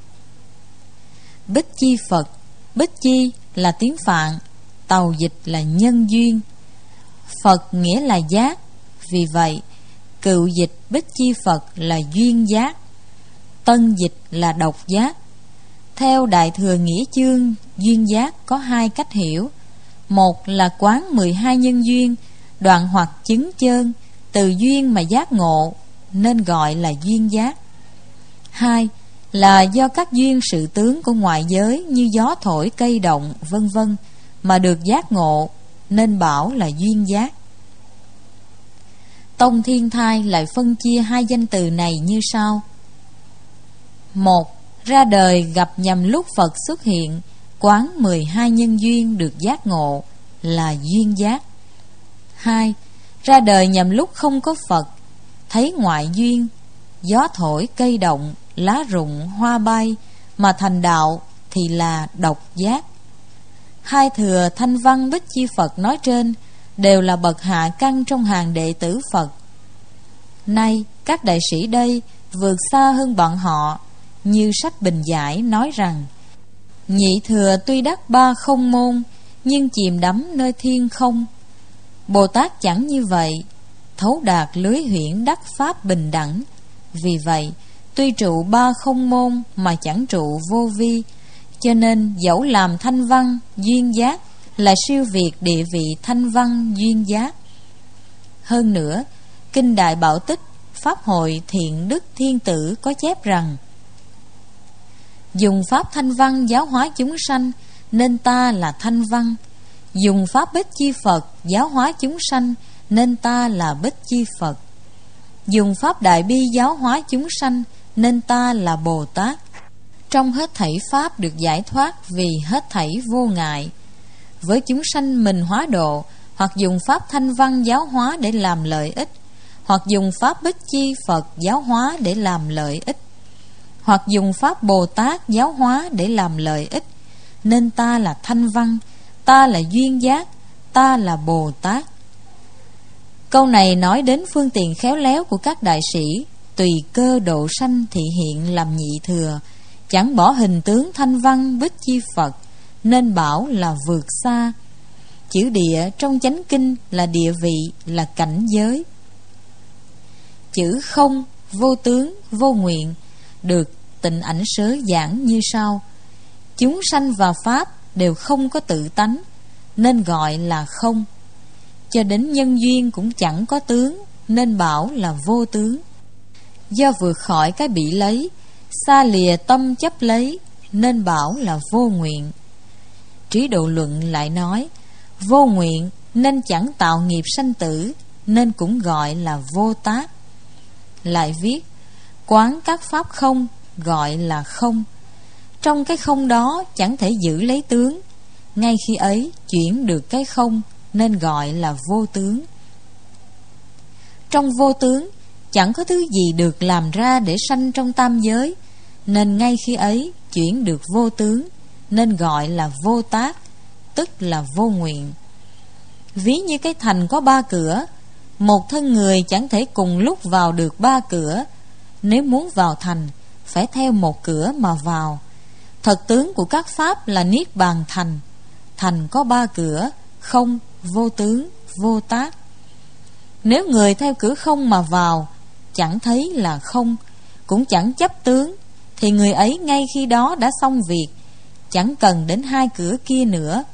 Bích Chi Phật, Bích Chi là tiếng Phạn, tàu dịch là nhân duyên. Phật nghĩa là giác, vì vậy cựu dịch Bích Chi Phật là duyên giác, tân dịch là độc giác. Theo Đại Thừa Nghĩa Chương, duyên giác có hai cách hiểu. Một là quán 12 nhân duyên, đoạn hoặc chứng chơn, từ duyên mà giác ngộ nên gọi là duyên giác. Hai là do các duyên sự tướng của ngoại giới như gió thổi cây động vân vân mà được giác ngộ nên bảo là duyên giác. Tông Thiên Thai lại phân chia hai danh từ này như sau. Một, ra đời gặp nhằm lúc Phật xuất hiện, quán 12 nhân duyên được giác ngộ là duyên giác. Hai, ra đời nhằm lúc không có Phật, thấy ngoại duyên, gió thổi cây động, lá rụng hoa bay mà thành đạo thì là độc giác. Hai thừa Thanh Văn Bích Chi Phật nói trên đều là bậc hạ căn trong hàng đệ tử Phật. Nay các đại sĩ đây vượt xa hơn bọn họ, như sách Bình Giải nói rằng, nhị thừa tuy đắc 3 không môn, nhưng chìm đắm nơi thiên không. Bồ Tát chẳng như vậy, thấu đạt lưới huyễn đắc pháp bình đẳng. Vì vậy tuy trụ 3 không môn mà chẳng trụ vô vi, cho nên dẫu làm thanh văn duyên giác là siêu việt địa vị thanh văn duyên giác. Hơn nữa, Kinh Đại Bảo Tích Pháp Hội Thiện Đức Thiên Tử có chép rằng, dùng pháp thanh văn giáo hóa chúng sanh nên ta là thanh văn, dùng pháp Bích Chi Phật giáo hóa chúng sanh nên ta là Bích Chi Phật, dùng pháp Đại Bi giáo hóa chúng sanh nên ta là Bồ Tát. Trong hết thảy pháp được giải thoát vì hết thảy vô ngại. Với chúng sanh mình hóa độ, hoặc dùng pháp thanh văn giáo hóa để làm lợi ích, hoặc dùng pháp Bích Chi Phật giáo hóa để làm lợi ích, hoặc dùng pháp Bồ Tát giáo hóa để làm lợi ích, nên ta là thanh văn, ta là duyên giác, ta là Bồ Tát. Câu này nói đến phương tiện khéo léo của các đại sĩ, tùy cơ độ sanh thị hiện làm nhị thừa, chẳng bỏ hình tướng thanh văn Bích Chi Phật, nên bảo là vượt xa. Chữ địa trong chánh kinh là địa vị, là cảnh giới. Chữ không, vô tướng, vô nguyện được Tịnh Ảnh Sớ giảng như sau. Chúng sanh và pháp đều không có tự tánh, nên gọi là không. Cho đến nhân duyên cũng chẳng có tướng, nên bảo là vô tướng. Do vượt khỏi cái bị lấy, xa lìa tâm chấp lấy, nên bảo là vô nguyện. Trí Độ Luận lại nói, vô nguyện nên chẳng tạo nghiệp sanh tử, nên cũng gọi là vô tác. Lại viết, quán các pháp không gọi là không. Trong cái không đó chẳng thể giữ lấy tướng, ngay khi ấy chuyển được cái không, nên gọi là vô tướng. Trong vô tướng chẳng có thứ gì được làm ra để sanh trong tam giới, nên ngay khi ấy chuyển được vô tướng, nên gọi là vô tác, tức là vô nguyện. Ví như cái thành có 3 cửa, một thân người chẳng thể cùng lúc vào được 3 cửa. Nếu muốn vào thành, phải theo một cửa mà vào. Thật tướng của các pháp là niết bàn thành. Thành có 3 cửa, không, vô tướng, vô tác. Nếu người theo cửa không mà vào, chẳng thấy là không, cũng chẳng chấp tướng, thì người ấy ngay khi đó đã xong việc, chẳng cần đến 2 cửa kia nữa.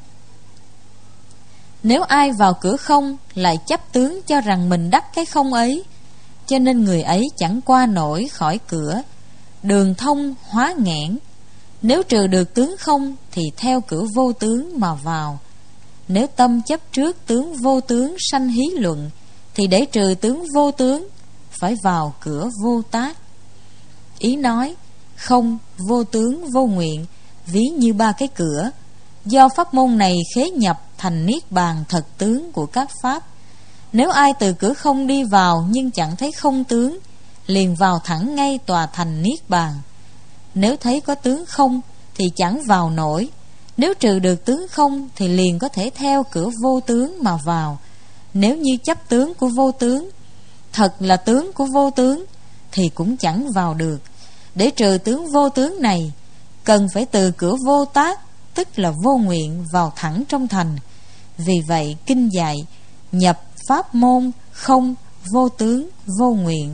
Nếu ai vào cửa không lại chấp tướng cho rằng mình đắc cái không ấy, cho nên người ấy chẳng qua nổi khỏi cửa, đường thông hóa nghẽn. Nếu trừ được tướng không thì theo cửa vô tướng mà vào. Nếu tâm chấp trước tướng vô tướng sanh hí luận, thì để trừ tướng vô tướng phải vào cửa vô tác. Ý nói không, vô tướng, vô nguyện ví như ba cái cửa. Do pháp môn này khế nhập thành niết bàn thật tướng của các pháp. Nếu ai từ cửa không đi vào nhưng chẳng thấy không tướng, liền vào thẳng ngay tòa thành niết bàn. Nếu thấy có tướng không thì chẳng vào nổi. Nếu trừ được tướng không thì liền có thể theo cửa vô tướng mà vào. Nếu như chấp tướng của vô tướng, thật là tướng của vô tướng, thì cũng chẳng vào được. Để trừ tướng vô tướng này, cần phải từ cửa vô tác, tức là vô nguyện, vào thẳng trong thành. Vì vậy kinh dạy nhập pháp môn không, vô tướng, vô nguyện.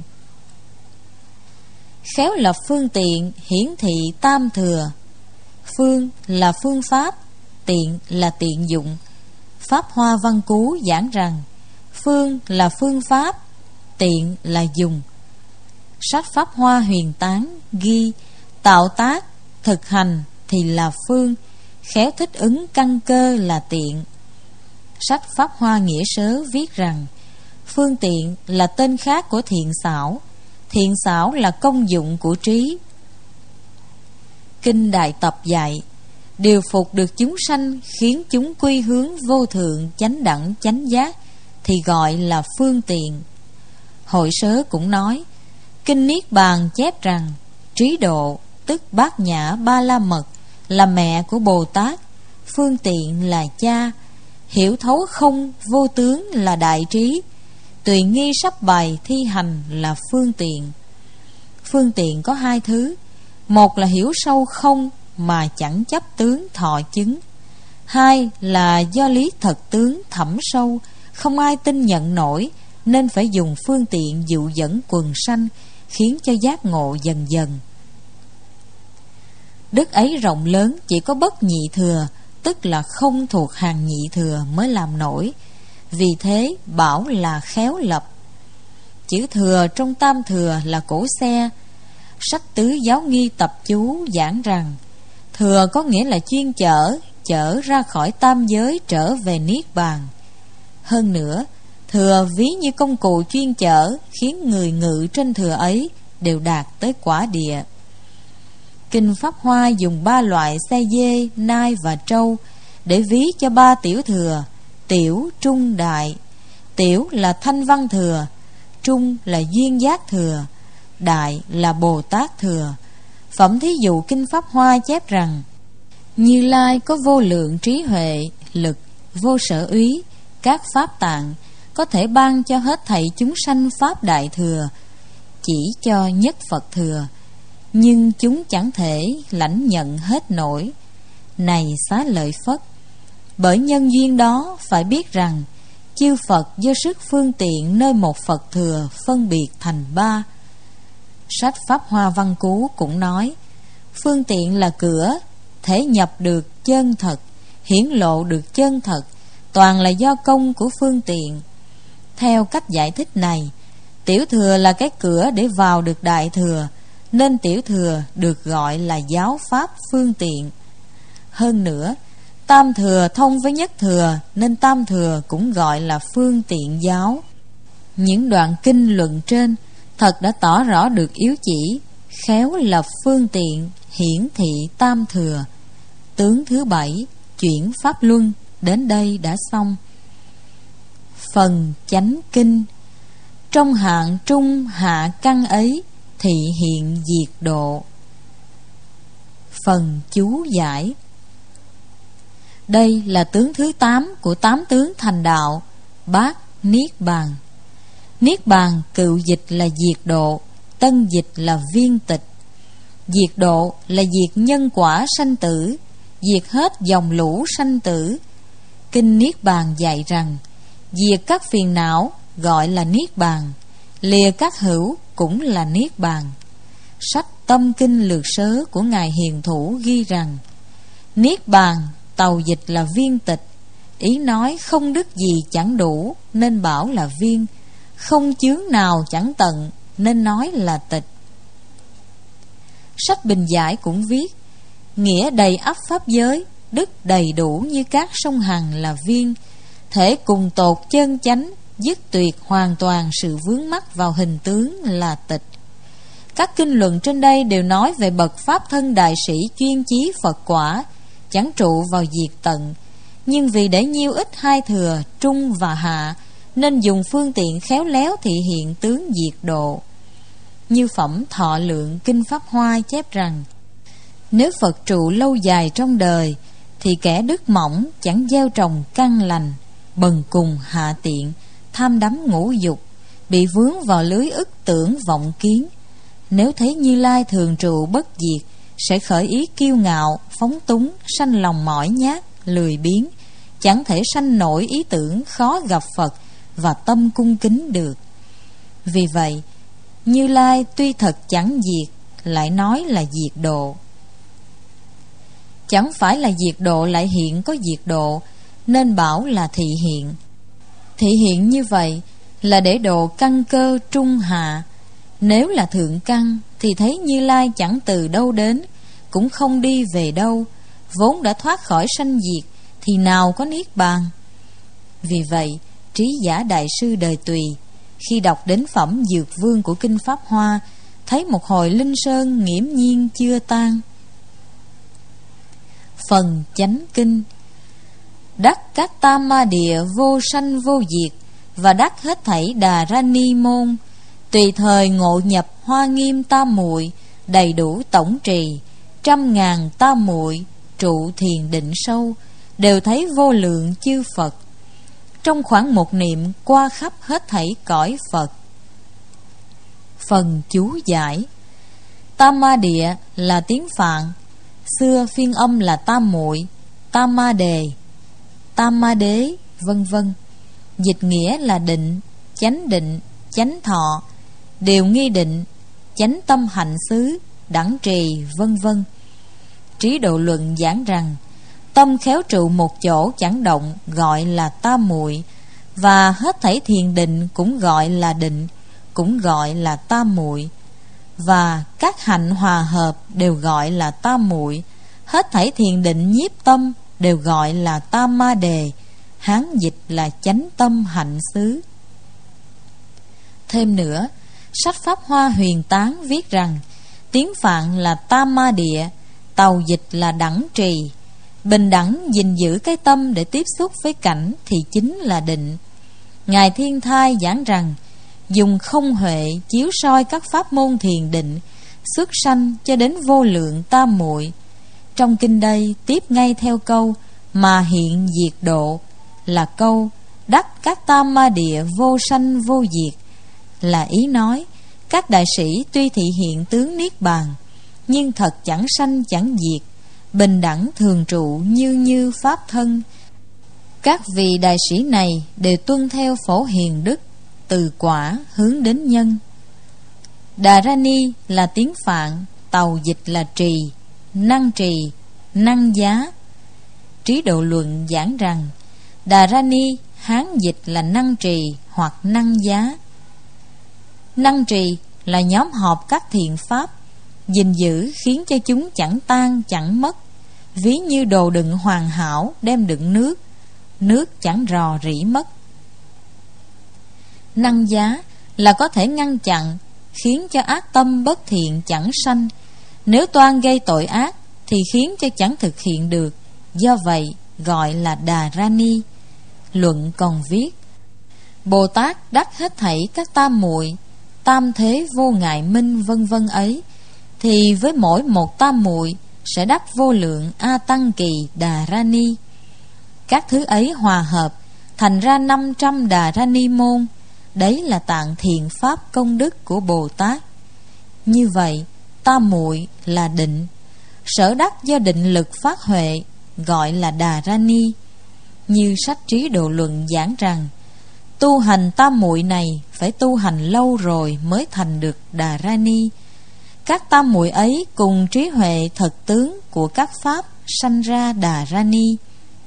Khéo lập phương tiện hiển thị tam thừa. Phương là phương pháp, tiện là tiện dụng. Pháp Hoa Văn Cú giảng rằng phương là phương pháp, tiện là dùng. Sách Pháp Hoa Huyền Tán ghi tạo tác, thực hành thì là phương, khéo thích ứng căn cơ là tiện. Sách Pháp Hoa Nghĩa Sớ viết rằng phương tiện là tên khác của thiện xảo, thiện xảo là công dụng của trí. Kinh Đại Tập dạy điều phục được chúng sanh, khiến chúng quy hướng vô thượng chánh đẳng chánh giác thì gọi là phương tiện. Hội Sớ cũng nói Kinh Niết Bàn chép rằng trí độ tức Bát Nhã Ba La Mật là mẹ của Bồ Tát, phương tiện là cha, hiểu thấu không vô tướng là đại trí, tùy nghi sắp bày thi hành là phương tiện. Phương tiện có hai thứ: một là hiểu sâu không mà chẳng chấp tướng thọ chứng, hai là do lý thật tướng thẩm sâu, không ai tin nhận nổi, nên phải dùng phương tiện dụ dẫn quần sanh, khiến cho giác ngộ dần dần. Đức ấy rộng lớn, chỉ có bất nhị thừa, tức là không thuộc hàng nhị thừa mới làm nổi. Vì thế bảo là khéo lập. Chữ thừa trong tam thừa là cổ xe. Sách Tứ Giáo Nghi Tập Chú giảng rằng thừa có nghĩa là chuyên chở ra khỏi tam giới trở về niết bàn. Hơn nữa, thừa ví như công cụ chuyên chở, khiến người ngự trên thừa ấy đều đạt tới quả địa. Kinh Pháp Hoa dùng ba loại xe dê, nai và trâu để ví cho ba tiểu thừa: tiểu, trung, đại. Tiểu là thanh văn thừa, trung là duyên giác thừa, đại là Bồ Tát thừa. Phẩm thí dụ Kinh Pháp Hoa chép rằng Như Lai có vô lượng trí huệ, lực, vô sở úy, các pháp tạng, có thể ban cho hết thảy chúng sanh pháp đại thừa, chỉ cho nhất Phật thừa, nhưng chúng chẳng thể lãnh nhận hết nổi. Này Xá Lợi Phất, bởi nhân duyên đó phải biết rằng chư Phật do sức phương tiện nơi một Phật thừa phân biệt thành ba. Sách Pháp Hoa Văn Cú cũng nói phương tiện là cửa, thể nhập được chân thật, hiển lộ được chân thật, toàn là do công của phương tiện. Theo cách giải thích này, tiểu thừa là cái cửa để vào được đại thừa, nên tiểu thừa được gọi là giáo pháp phương tiện. Hơn nữa, tam thừa thông với nhất thừa, nên tam thừa cũng gọi là phương tiện giáo. Những đoạn kinh luận trên thật đã tỏ rõ được yếu chỉ, khéo lập phương tiện, hiển thị tam thừa. Tướng thứ 7, chuyển pháp luân, đến đây đã xong. Phần chánh kinh. Trong hạng trung hạ căn ấy, thị hiện diệt độ. Phần chú giải. Đây là tướng thứ 8 của 8 tướng thành đạo, bát niết bàn. Niết bàn cựu dịch là diệt độ, tân dịch là viên tịch. Diệt độ là diệt nhân quả sanh tử, diệt hết dòng lũ sanh tử. Kinh Niết Bàn dạy rằng diệt các phiền não gọi là niết bàn, lìa các hữu cũng là niết bàn. Sách Tâm Kinh Lược Sớ của Ngài Hiền Thủ ghi rằng niết bàn tàu dịch là viên tịch, ý nói không đức gì chẳng đủ nên bảo là viên, không chướng nào chẳng tận nên nói là tịch. Sách Bình Giải cũng viết nghĩa đầy ắp pháp giới, đức đầy đủ như các sông Hằng là viên, thể cùng tột chân chánh, dứt tuyệt hoàn toàn sự vướng mắc vào hình tướng là tịch. Các kinh luận trên đây đều nói về bậc pháp thân đại sĩ chuyên chí Phật quả, chẳng trụ vào diệt tận, nhưng vì để nhiêu ít hai thừa, trung và hạ, nên dùng phương tiện khéo léo thị hiện tướng diệt độ. Như phẩm Thọ Lượng Kinh Pháp Hoa chép rằng: nếu Phật trụ lâu dài trong đời, thì kẻ đức mỏng chẳng gieo trồng căn lành, bần cùng hạ tiện, tham đắm ngũ dục, bị vướng vào lưới ức tưởng vọng kiến. Nếu thấy Như Lai thường trụ bất diệt, sẽ khởi ý kiêu ngạo, phóng túng, sanh lòng mỏi nhát, lười biếng, chẳng thể sanh nổi ý tưởng khó gặp Phật và tâm cung kính được. Vì vậy, Như Lai tuy thật chẳng diệt, lại nói là diệt độ. Chẳng phải là diệt độ lại hiện có diệt độ, nên bảo là thị hiện. Thị hiện như vậy là để độ căn cơ trung hạ. Nếu là thượng căn thì thấy Như Lai chẳng từ đâu đến, cũng không đi về đâu, vốn đã thoát khỏi sanh diệt, thì nào có niết bàn. Vì vậy, Trí Giả Đại Sư Đời Tùy khi đọc đến phẩm Dược Vương của Kinh Pháp Hoa, thấy một hồi linh sơn nghiễm nhiên chưa tan. Phần Chánh Kinh: đắc các tam ma địa vô sanh vô diệt, và đắc hết thảy Đà Ra Ni môn, tùy thời ngộ nhập Hoa Nghiêm tam muội, đầy đủ tổng trì 100.000 tam muội, trụ thiền định sâu, đều thấy vô lượng chư Phật. Trong khoảng một niệm qua khắp hết thảy cõi Phật. Phần chú giải: tam ma địa là tiếng Phạn, xưa phiên âm là tam muội, tam ma đề, tam ma đế, vân vân. Dịch nghĩa là định, chánh thọ, điều nghi định, chánh tâm hạnh xứ, đẳng trì, vân vân. Trí Độ Luận giảng rằng tâm khéo trụ một chỗ chẳng động gọi là tam muội, và hết thảy thiền định cũng gọi là định, cũng gọi là tam muội, và các hạnh hòa hợp đều gọi là tam muội. Hết thảy thiền định nhiếp tâm đều gọi là tam ma đề, Hán dịch là chánh tâm hạnh xứ. Thêm nữa, sách Pháp Hoa Huyền Tán viết rằng tiếng Phạn là tam ma địa, tàu dịch là đẳng trì. Bình đẳng gìn giữ cái tâm để tiếp xúc với cảnh thì chính là định. Ngài Thiên Thai giảng rằng dùng không huệ chiếu soi các pháp môn thiền định, xuất sanh cho đến vô lượng tam muội. Trong kinh đây tiếp ngay theo câu mà hiện diệt độ là câu đắc các tam ma địa vô sanh vô diệt, là ý nói các đại sĩ tuy thị hiện tướng niết bàn, nhưng thật chẳng sanh chẳng diệt, bình đẳng thường trụ như pháp thân. Các vị đại sĩ này đều tuân theo phổ hiền đức, từ quả hướng đến nhân. Đà Ra Ni là tiếng Phạn, tàu dịch là trì, năng giá. Trí Độ Luận giảng rằng Đà Ra Ni Hán dịch là năng trì hoặc năng giá. Năng trì là nhóm họp các thiện pháp, gìn giữ khiến cho chúng chẳng tan chẳng mất, ví như đồ đựng hoàn hảo đem đựng nước, nước chẳng rò rỉ mất. Năng giá là có thể ngăn chặn, khiến cho ác tâm bất thiện chẳng sanh. Nếu toan gây tội ác thì khiến cho chẳng thực hiện được, do vậy gọi là Đà Ra Ni. Luận còn viết: Bồ Tát đắc hết thảy các tam muội, tam thế vô ngại minh, vân vân ấy, thì với mỗi một tam muội sẽ đắc vô lượng A Tăng Kỳ Đà Ra Ni. Các thứ ấy hòa hợp thành ra 500 Đà Ra Ni môn. Đấy là tạng thiện pháp công đức của Bồ Tát. Như vậy tam muội là định, sở đắc do định lực phát huệ, gọi là Đà Ra Ni. Như sách Trí Độ Luận giảng rằng tu hành tam muội này phải tu hành lâu rồi mới thành được Đà Ra Ni. Các tam muội ấy cùng trí huệ thật tướng của các pháp sanh ra Đà Ra Ni.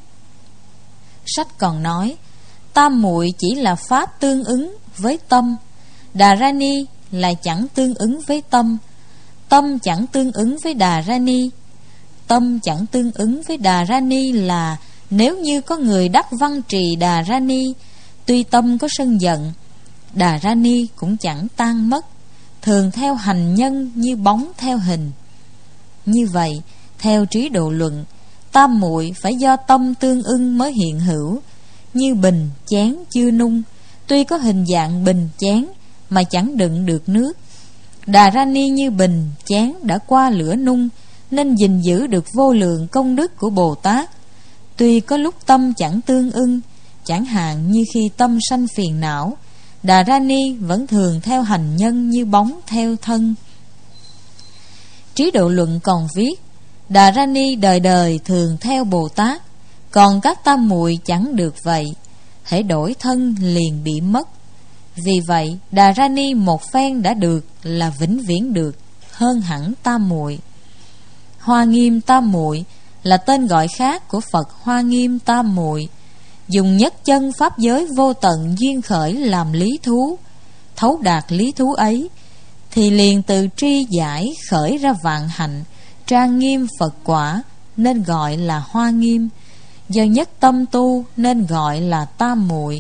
Sách còn nói tam muội chỉ là pháp tương ứng với tâm, Đà Ra Ni là chẳng tương ứng với tâm, tâm chẳng tương ứng với Đà Ra Ni. Tâm chẳng tương ứng với Đà Ra Ni là nếu như có người đắc văn trì Đà Ra Ni Tuy tâm có sân giận, Đà Ra Ni cũng chẳng tan mất, thường theo hành nhân như bóng theo hình. Như vậy, theo trí độ luận, tam muội phải do tâm tương ưng mới hiện hữu. Như bình chén chưa nung, tuy có hình dạng bình chén mà chẳng đựng được nước. Đà Ra Ni như bình chén đã qua lửa nung, nên gìn giữ được vô lượng công đức của Bồ Tát. Tuy có lúc tâm chẳng tương ưng, chẳng hạn như khi tâm sanh phiền não, Đà Ra Ni vẫn thường theo hành nhân như bóng theo thân. Trí độ luận còn viết: Đà Ra Ni đời đời thường theo Bồ Tát, còn các tam muội chẳng được vậy, hễ đổi thân liền bị mất. Vì vậy Đà Ra Ni một phen đã được là vĩnh viễn được, hơn hẳn tam muội. Hoa Nghiêm tam muội là tên gọi khác của Phật Hoa Nghiêm tam muội, dùng nhất chân pháp giới vô tận duyên khởi làm lý thú. Thấu đạt lý thú ấy thì liền từ tri giải khởi ra vạn hạnh, trang nghiêm Phật quả, nên gọi là Hoa Nghiêm. Do nhất tâm tu nên gọi là tam muội.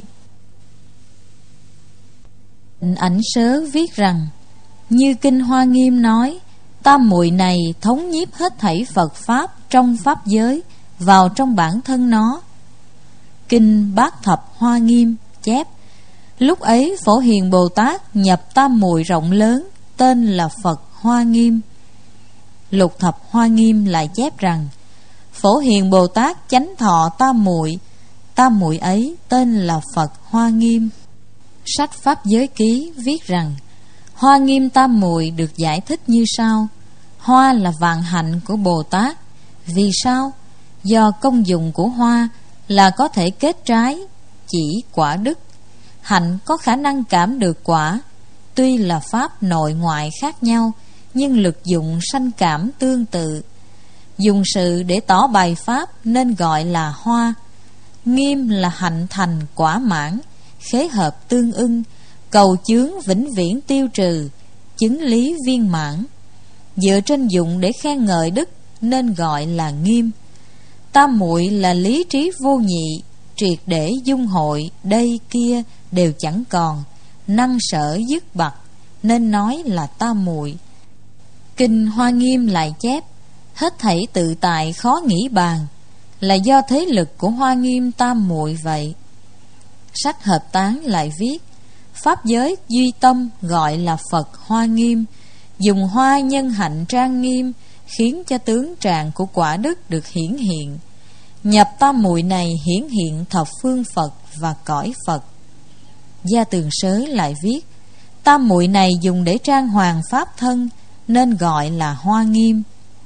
Ảnh Sớ viết rằng: như kinh Hoa Nghiêm nói, tam muội này thống nhiếp hết thảy Phật pháp trong pháp giới vào trong bản thân nó. Kinh Bát Thập Hoa Nghiêm chép: lúc ấy Phổ Hiền Bồ Tát nhập tam muội rộng lớn, tên là Phật Hoa Nghiêm. Lục Thập Hoa Nghiêm lại chép rằng: Phổ Hiền Bồ Tát chánh thọ tam muội ấy tên là Phật Hoa Nghiêm. Sách Pháp Giới Ký viết rằng: Hoa Nghiêm tam muội được giải thích như sau. Hoa là vạn hạnh của Bồ Tát. Vì sao? Do công dụng của hoa là có thể kết trái, chỉ quả đức. Hạnh có khả năng cảm được quả. Tuy là pháp nội ngoại khác nhau, nhưng lực dụng sanh cảm tương tự. Dùng sự để tỏ bày pháp nên gọi là hoa. Nghiêm là hạnh thành quả mãn, khế hợp tương ưng, cầu chướng vĩnh viễn tiêu trừ, chứng lý viên mãn. Dựa trên dụng để khen ngợi đức nên gọi là nghiêm. Tam muội là lý trí vô nhị, triệt để dung hội đây kia đều chẳng còn, năng sở dứt bặt, nên nói là tam muội. Kinh Hoa Nghiêm lại chép: hết thảy tự tại khó nghĩ bàn, là do thế lực của Hoa Nghiêm tam muội vậy. Sách Hợp Tán lại viết: pháp giới duy tâm gọi là Phật Hoa Nghiêm, dùng hoa nhân hạnh trang nghiêm, khiến cho tướng trạng của quả đức được hiển hiện. Nhập tam muội này hiển hiện thập phương Phật và cõi Phật. Gia Tường Sớ lại viết: tam muội này dùng để trang hoàng pháp thân, nên gọi là Hoa Nghiêm.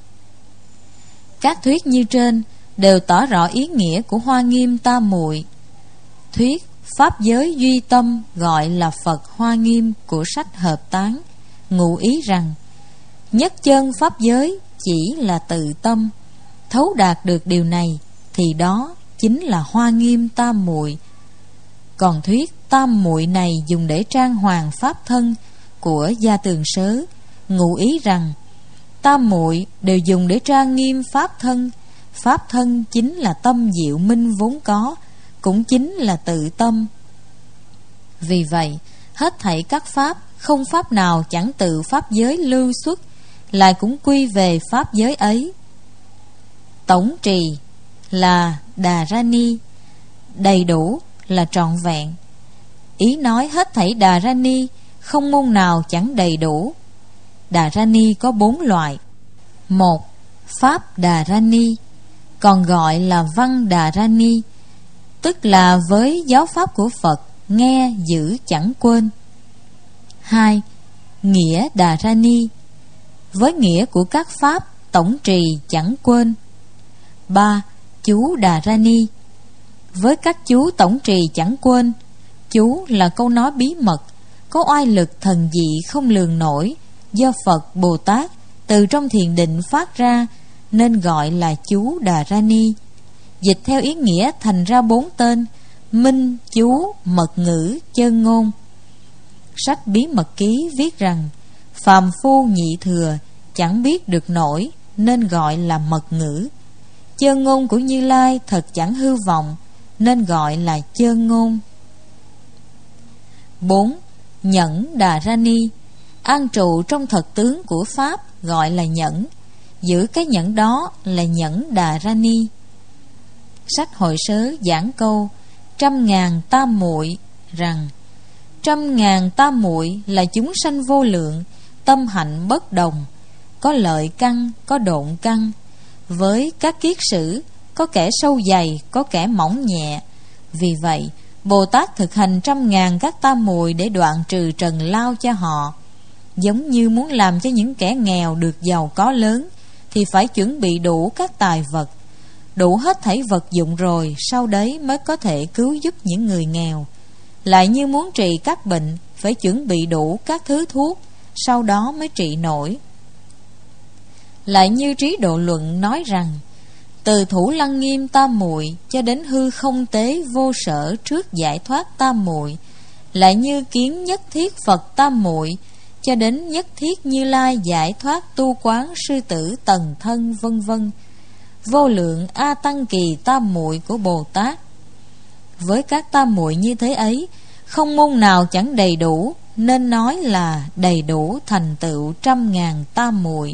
Các thuyết như trên đều tỏ rõ ý nghĩa của Hoa Nghiêm tam muội. Thuyết pháp giới duy tâm gọi là Phật Hoa Nghiêm của sách Hợp Tán ngụ ý rằng nhất chân pháp giới chỉ là tự tâm. Thấu đạt được điều này thì đó chính là Hoa Nghiêm tam muội. Còn thuyết tam muội này dùng để trang hoàng pháp thân của Gia Tường Sớ ngụ ý rằng tam muội đều dùng để trang nghiêm pháp thân. Pháp thân chính là tâm diệu minh vốn có, cũng chính là tự tâm. Vì vậy, hết thảy các pháp, không pháp nào chẳng từ pháp giới lưu xuất, lại cũng quy về pháp giới ấy. Tổng trì là Đà Ra Ni, đầy đủ là trọn vẹn. Ý nói hết thảy Đà Ra Ni, không môn nào chẳng đầy đủ. Đà Ra Ni có 4 loại. 1. Pháp Đà Ra Ni, còn gọi là Văn Đà Ra Ni, tức là với giáo pháp của Phật nghe giữ chẳng quên. 2. Nghĩa Đà Ra Ni, với nghĩa của các pháp tổng trì chẳng quên. 3. Chú Đà Ra Ni, với các chú tổng trì chẳng quên. Chú là câu nói bí mật, có oai lực thần dị không lường nổi, do Phật Bồ Tát từ trong thiền định phát ra, nên gọi là chú Đà Ra Ni. Dịch theo ý nghĩa thành ra 4 tên: minh, chú, mật ngữ, chơn ngôn. Sách Bí Mật Ký viết rằng phàm phu nhị thừa chẳng biết được nổi, nên gọi là mật ngữ. Chơn ngôn của Như Lai thật chẳng hư vọng, nên gọi là chơn ngôn. 4. Nhẫn Đà Ra Ni, an trụ trong thật tướng của Pháp gọi là nhẫn, giữ cái nhẫn đó là nhẫn Đà Ra Ni. Sách Hội Sớ giảng câu 100.000 tam muội rằng 100.000 tam muội là chúng sanh vô lượng, tâm hạnh bất đồng, có lợi căn, có độn căn. Với các kiết sử, có kẻ sâu dày, có kẻ mỏng nhẹ. Vì vậy, Bồ Tát thực hành 100.000 các tam muội để đoạn trừ trần lao cho họ. Giống như muốn làm cho những kẻ nghèo được giàu có lớn, thì phải chuẩn bị đủ các tài vật, đủ hết thảy vật dụng rồi, sau đấy mới có thể cứu giúp những người nghèo. Lại như muốn trị các bệnh, phải chuẩn bị đủ các thứ thuốc, sau đó mới trị nổi. Lại như Trí Độ Luận nói rằng, từ thủ lăng nghiêm tam muội cho đến hư không tế vô sở trước giải thoát tam muội, lại như kiến nhất thiết Phật tam muội cho đến nhất thiết Như Lai giải thoát tu quán sư tử tần thân, vân vân. Vô lượng A Tăng Kỳ tam muội của Bồ Tát. Với các tam muội như thế ấy, không môn nào chẳng đầy đủ, nên nói là đầy đủ thành tựu 100.000 tam muội.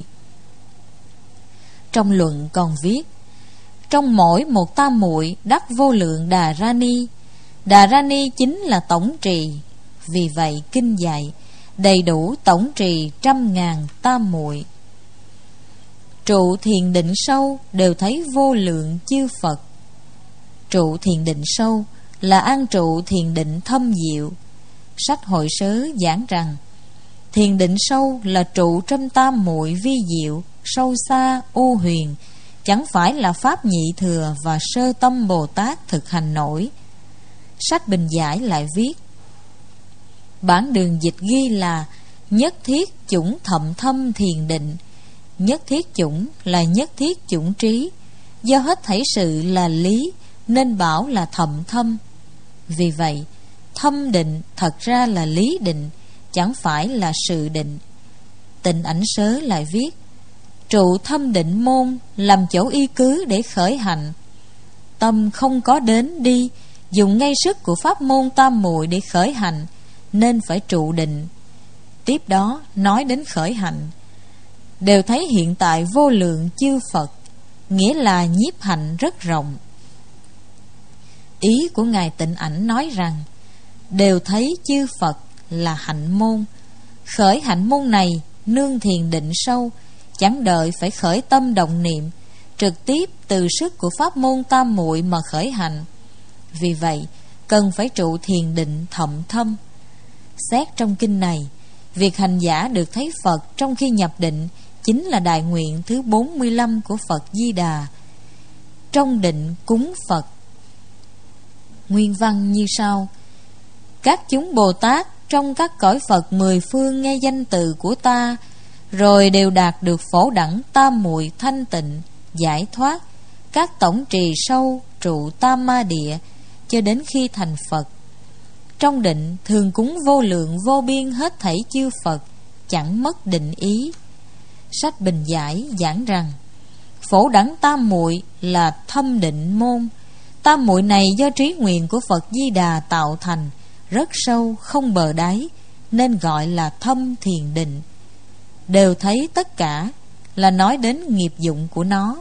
Trong luận còn viết, trong mỗi một tam muội đắc vô lượng Đà Ra Ni. Đà Ra Ni chính là tổng trì. Vì vậy kinh dạy đầy đủ tổng trì 100.000 tam muội. Trụ thiền định sâu đều thấy vô lượng chư Phật. Trụ thiền định sâu là an trụ thiền định thâm diệu. Sách Hội Sớ giảng rằng, thiền định sâu là trụ trong tam muội vi diệu, sâu xa, u huyền, chẳng phải là pháp nhị thừa và sơ tâm Bồ Tát thực hành nổi. Sách Bình Giải lại viết, bản đường dịch ghi là nhất thiết chủng thậm thâm thiền định. Nhất thiết chủng là nhất thiết chủng trí, do hết thảy sự là lý nên bảo là thậm thâm. Vì vậy thâm định thật ra là lý định, chẳng phải là sự định. Tịnh Ảnh Sớ lại viết, trụ thâm định môn làm chỗ y cứ để khởi hành. Tâm không có đến đi, dùng ngay sức của pháp môn tam muội để khởi hành, nên phải trụ định. Tiếp đó nói đến khởi hành, đều thấy hiện tại vô lượng chư Phật, nghĩa là nhiếp hạnh rất rộng. Ý của Ngài Tịnh Ảnh nói rằng, đều thấy chư Phật là hạnh môn. Khởi hạnh môn này nương thiền định sâu, chẳng đợi phải khởi tâm động niệm, trực tiếp từ sức của pháp môn tam muội mà khởi hành. Vì vậy cần phải trụ thiền định thậm thâm. Xét trong kinh này, việc hành giả được thấy Phật trong khi nhập định chính là đại nguyện thứ 45 của Phật Di Đà. Trong định cúng Phật. Nguyên văn như sau: các chúng Bồ Tát trong các cõi Phật 10 phương nghe danh từ của ta, rồi đều đạt được phổ đẳng tam muội thanh tịnh, giải thoát, các tổng trì sâu, trụ tam ma địa, cho đến khi thành Phật. Trong định thường cúng vô lượng vô biên hết thảy chư Phật, chẳng mất định ý. Sách Bình Giải giảng rằng, phổ đẳng tam muội là thâm định môn. Tam muội này do trí nguyện của Phật Di Đà tạo thành, rất sâu không bờ đáy, nên gọi là thâm thiền định. Đều thấy tất cả là nói đến nghiệp dụng của nó.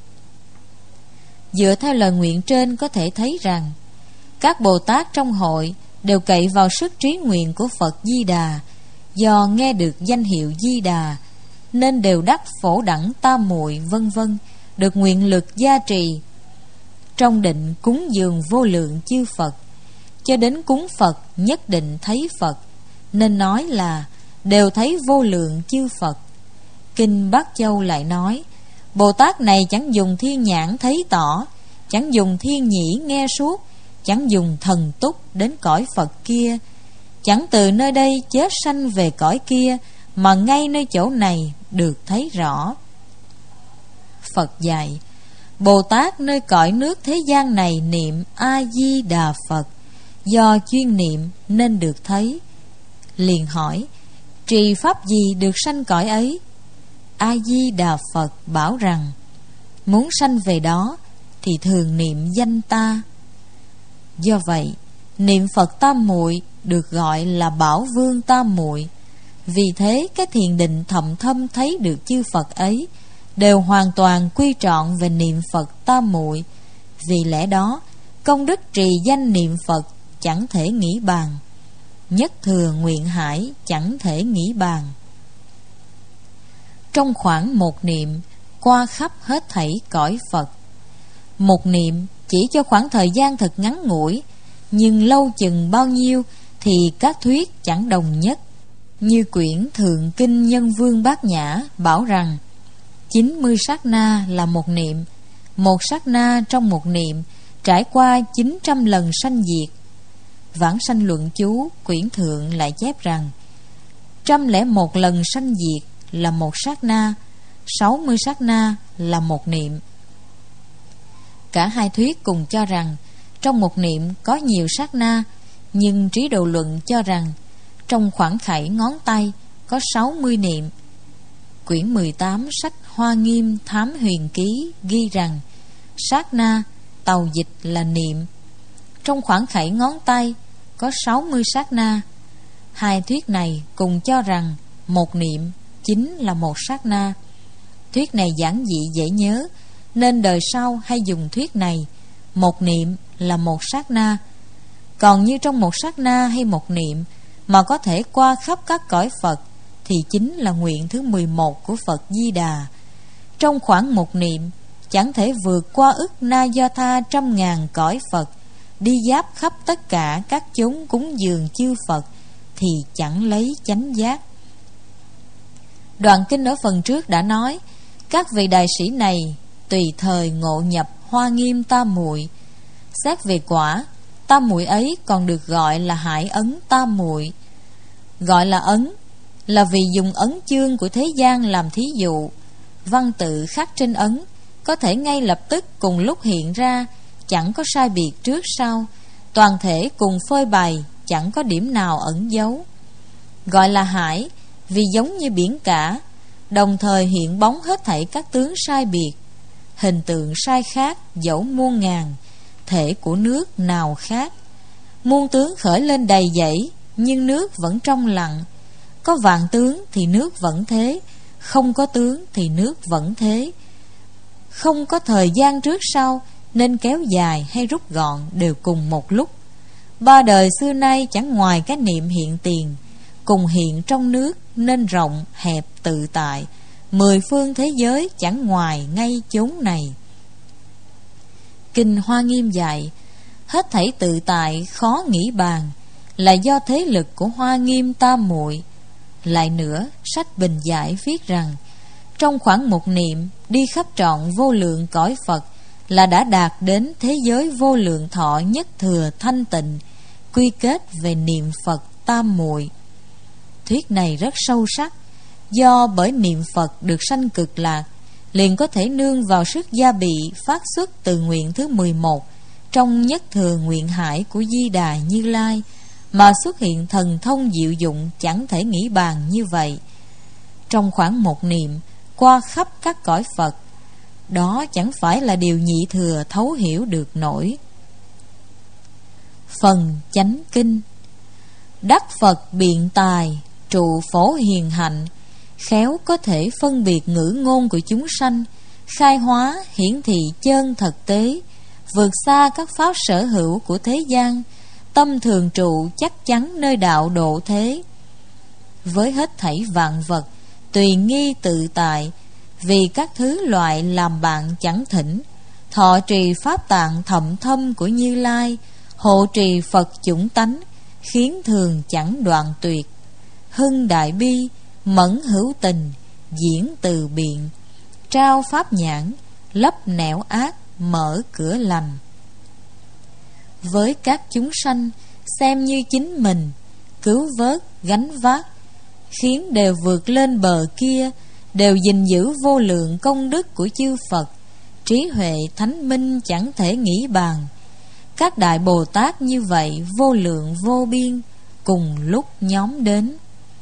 Dựa theo lời nguyện trên có thể thấy rằng, các Bồ Tát trong hội đều cậy vào sức trí nguyện của Phật Di Đà. Do nghe được danh hiệu Di Đà nên đều đắc phổ đẳng tam muội vân vân, được nguyện lực gia trì. Trong định cúng dường vô lượng chư Phật, cho đến cúng Phật nhất định thấy Phật, nên nói là đều thấy vô lượng chư Phật. Kinh Bát Châu lại nói, Bồ Tát này chẳng dùng thiên nhãn thấy tỏ, chẳng dùng thiên nhĩ nghe suốt, chẳng dùng thần túc đến cõi Phật kia, chẳng từ nơi đây chết sanh về cõi kia, mà ngay nơi chỗ này được thấy rõ. Phật dạy, Bồ Tát nơi cõi nước thế gian này niệm A-di-đà Phật, do chuyên niệm nên được thấy. Liền hỏi, trì pháp gì được sanh cõi ấy? A-di-đà Phật bảo rằng, muốn sanh về đó thì thường niệm danh ta. Do vậy, niệm Phật tam muội được gọi là Bảo Vương Tam Muội. Vì thế cái thiền định thậm thâm thấy được chư Phật ấy đều hoàn toàn quy trọn về niệm Phật Tam Muội. Vì lẽ đó công đức trì danh niệm Phật chẳng thể nghĩ bàn, nhất thừa nguyện hải chẳng thể nghĩ bàn. Trong khoảng một niệm qua khắp hết thảy cõi Phật. Một niệm chỉ cho khoảng thời gian thật ngắn ngủi, nhưng lâu chừng bao nhiêu thì các thuyết chẳng đồng nhất. Như quyển Thượng Kinh Nhân Vương Bát Nhã bảo rằng 90 sát na là một niệm, một sát na trong một niệm trải qua 900 lần sanh diệt. Vãng Sanh Luận Chú quyển Thượng lại chép rằng 101 lần sanh diệt là một sát na, 60 sát na là một niệm. Cả hai thuyết cùng cho rằng trong một niệm có nhiều sát na, nhưng Trí Độ Luận cho rằng trong khoảng khẩy ngón tay có 60 niệm. Quyển 18 sách Hoa Nghiêm Thám Huyền Ký ghi rằng sát na tàu dịch là niệm. Trong khoảng khẩy ngón tay có 60 sát na. Hai thuyết này cùng cho rằng một niệm chính là một sát na. Thuyết này giản dị dễ nhớ, nên đời sau hay dùng thuyết này, một niệm là một sát na. Còn như trong một sát na hay một niệm mà có thể qua khắp các cõi Phật thì chính là nguyện thứ 11 của Phật Di Đà. Trong khoảng một niệm chẳng thể vượt qua ức na do tha 100.000 cõi Phật, đi giáp khắp tất cả các chốn cúng dường chư Phật thì chẳng lấy chánh giác. Đoạn kinh ở phần trước đã nói các vị đại sĩ này tùy thời ngộ nhập Hoa Nghiêm Tam Muội. Xét về quả, Tam Muội ấy còn được gọi là Hải Ấn Tam Muội. Gọi là ấn là vì dùng ấn chương của thế gian làm thí dụ. Văn tự khắc trên ấn có thể ngay lập tức cùng lúc hiện ra, chẳng có sai biệt trước sau, toàn thể cùng phơi bày, chẳng có điểm nào ẩn giấu. Gọi là hải vì giống như biển cả, đồng thời hiện bóng hết thảy các tướng sai biệt, hình tượng sai khác dẫu muôn ngàn, thể của nước nào khác. Muôn tướng khởi lên đầy dẫy, nhưng nước vẫn trong lặng. Có vạn tướng thì nước vẫn thế, không có tướng thì nước vẫn thế. Không có thời gian trước sau, nên kéo dài hay rút gọn đều cùng một lúc. Ba đời xưa nay chẳng ngoài cái niệm hiện tiền, cùng hiện trong nước nên rộng hẹp tự tại. 10 phương thế giới chẳng ngoài ngay chốn này. Kinh Hoa Nghiêm dạy hết thảy tự tại khó nghĩ bàn, là do thế lực của Hoa Nghiêm Tam Muội. Lại nữa, sách Bình Giải viết rằng trong khoảng một niệm đi khắp trọn vô lượng cõi Phật là đã đạt đến thế giới vô lượng thọ nhất thừa thanh tịnh, quy kết về niệm Phật Tam Muội. Thuyết này rất sâu sắc, do bởi niệm Phật được sanh cực lạc, liền có thể nương vào sức gia bị phát xuất từ nguyện thứ 11 trong nhất thừa nguyện hải của Di Đà Như Lai, mà xuất hiện thần thông diệu dụng chẳng thể nghĩ bàn như vậy. Trong khoảng một niệm qua khắp các cõi Phật, đó chẳng phải là điều nhị thừa thấu hiểu được nổi. Phần chánh kinh. Đắc Phật biện tài, trụ phổ hiền hạnh, khéo có thể phân biệt ngữ ngôn của chúng sanh, khai hóa hiển thị chân thực tế, vượt xa các pháp sở hữu của thế gian, tâm thường trụ chắc chắn nơi đạo độ thế. Với hết thảy vạn vật tùy nghi tự tại, vì các thứ loại làm bạn chẳng thỉnh, thọ trì pháp tạng thậm thâm của Như Lai, hộ trì Phật chủng tánh, khiến thường chẳng đoạn tuyệt. Hưng đại bi, mẫn hữu tình, diễn từ biện, trao pháp nhãn, lấp nẻo ác, mở cửa lành. Với các chúng sanh xem như chính mình, cứu vớt gánh vác, khiến đều vượt lên bờ kia, đều gìn giữ vô lượng công đức của chư Phật, trí huệ thánh minh chẳng thể nghĩ bàn. Các đại Bồ Tát như vậy vô lượng vô biên, cùng lúc nhóm đến.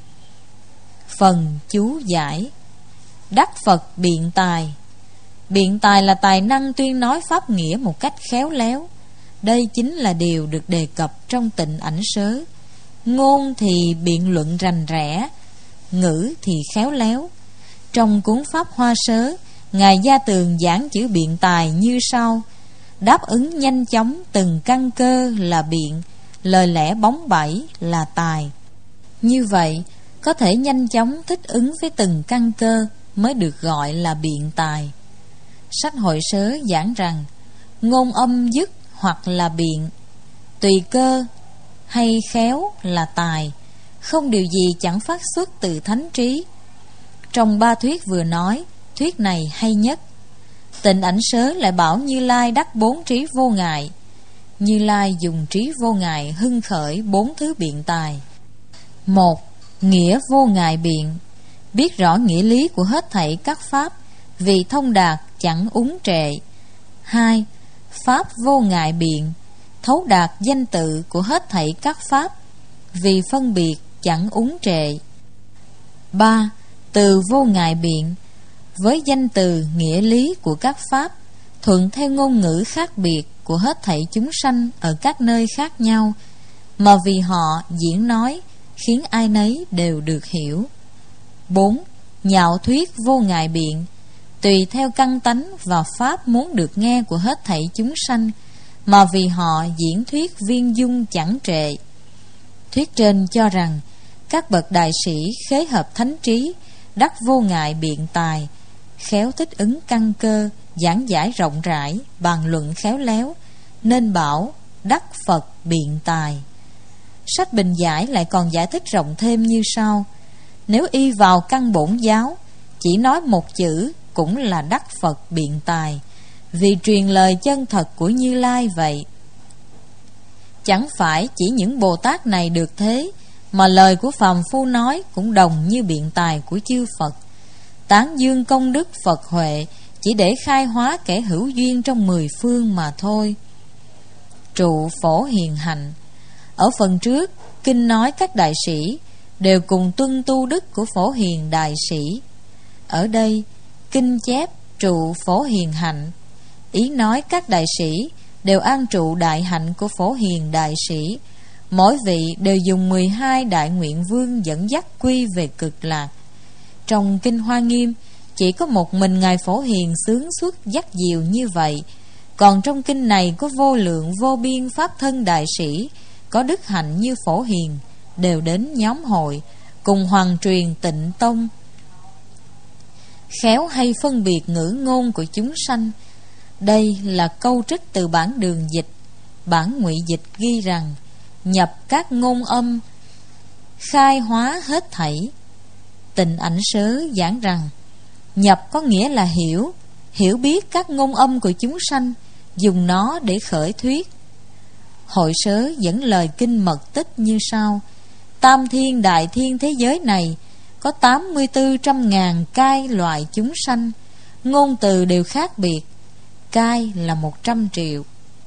Phần chú giải. Đắc Phật biện tài. Biện tài là tài năng tuyên nói pháp nghĩa một cách khéo léo. Đây chính là điều được đề cập trong Tịnh Ảnh Sớ. ngôn thì biện luận rành rẽ, ngữ thì khéo léo. Trong cuốn Pháp Hoa Sớ, Ngài Gia Tường giảng chữ biện tài như sau: đáp ứng nhanh chóng từng căn cơ là biện, lời lẽ bóng bẩy là tài. Như vậy, có thể nhanh chóng thích ứng với từng căn cơ mới được gọi là biện tài. Sách Hội Sớ giảng rằng ngôn âm dứt hoặc là biện, tùy cơ hay khéo là tài, không điều gì chẳng phát xuất từ thánh trí. Trong ba thuyết vừa nói, thuyết này hay nhất. Tịnh Ảnh Sớ lại bảo Như Lai đắc 4 trí vô ngại. Như Lai dùng trí vô ngại hưng khởi 4 thứ biện tài. 1. Nghĩa vô ngại biện, biết rõ nghĩa lý của hết thảy các pháp, vì thông đạt chẳng úng trệ. 2. Pháp vô ngại biện, thấu đạt danh tự của hết thảy các pháp, vì phân biệt chẳng úng trệ. 3. Từ vô ngại biện, với danh từ nghĩa lý của các pháp, thuận theo ngôn ngữ khác biệt của hết thảy chúng sanh ở các nơi khác nhau, mà vì họ diễn nói khiến ai nấy đều được hiểu. 4. Nhạo thuyết vô ngại biện, tùy theo căn tánh và pháp muốn được nghe của hết thảy chúng sanh, mà vì họ diễn thuyết viên dung chẳng trệ. Thuyết trên cho rằng các bậc đại sĩ khế hợp thánh trí, đắc vô ngại biện tài, khéo thích ứng căn cơ, giảng giải rộng rãi, bàn luận khéo léo, nên bảo đắc Phật biện tài. Sách Bình Giải lại còn giải thích rộng thêm như sau: nếu y vào căn bổn giáo, chỉ nói một chữ cũng là đắc Phật biện tài, vì truyền lời chân thật của Như Lai vậy. Chẳng phải chỉ những Bồ Tát này được thế, mà lời của phàm phu nói cũng đồng như biện tài của chư Phật. Tán dương công đức Phật huệ chỉ để khai hóa kẻ hữu duyên trong 10 phương mà thôi. Trụ Phổ Hiền Hạnh. Ở phần trước, kinh nói các đại sĩ đều cùng tuân tu đức của Phổ Hiền đại sĩ. Ở đây, kinh chép trụ Phổ Hiền Hạnh, ý nói các đại sĩ đều an trụ đại hạnh của Phổ Hiền đại sĩ. Mỗi vị đều dùng 12 đại nguyện vương dẫn dắt quy về cực lạc. Trong kinh Hoa Nghiêm, chỉ có một mình Ngài Phổ Hiền xướng xuất dắt diều như vậy. Còn trong kinh này có vô lượng vô biên pháp thân đại sĩ có đức hạnh như Phổ Hiền đều đến nhóm hội cùng hoàng truyền Tịnh Tông, khéo hay phân biệt ngữ ngôn của chúng sanh. Đây là câu trích từ bản Đường Dịch. Bản Ngụy Dịch ghi rằng nhập các ngôn âm, khai hóa hết thảy. Tịnh Ảnh Sớ giảng rằng nhập có nghĩa là hiểu biết các ngôn âm của chúng sanh, dùng nó để khởi thuyết. Hội Sớ dẫn lời kinh mật tích như sau: Tam thiên đại thiên thế giới này có 84.000 cai loại chúng sanh, ngôn từ đều khác biệt, cai là 100 triệu.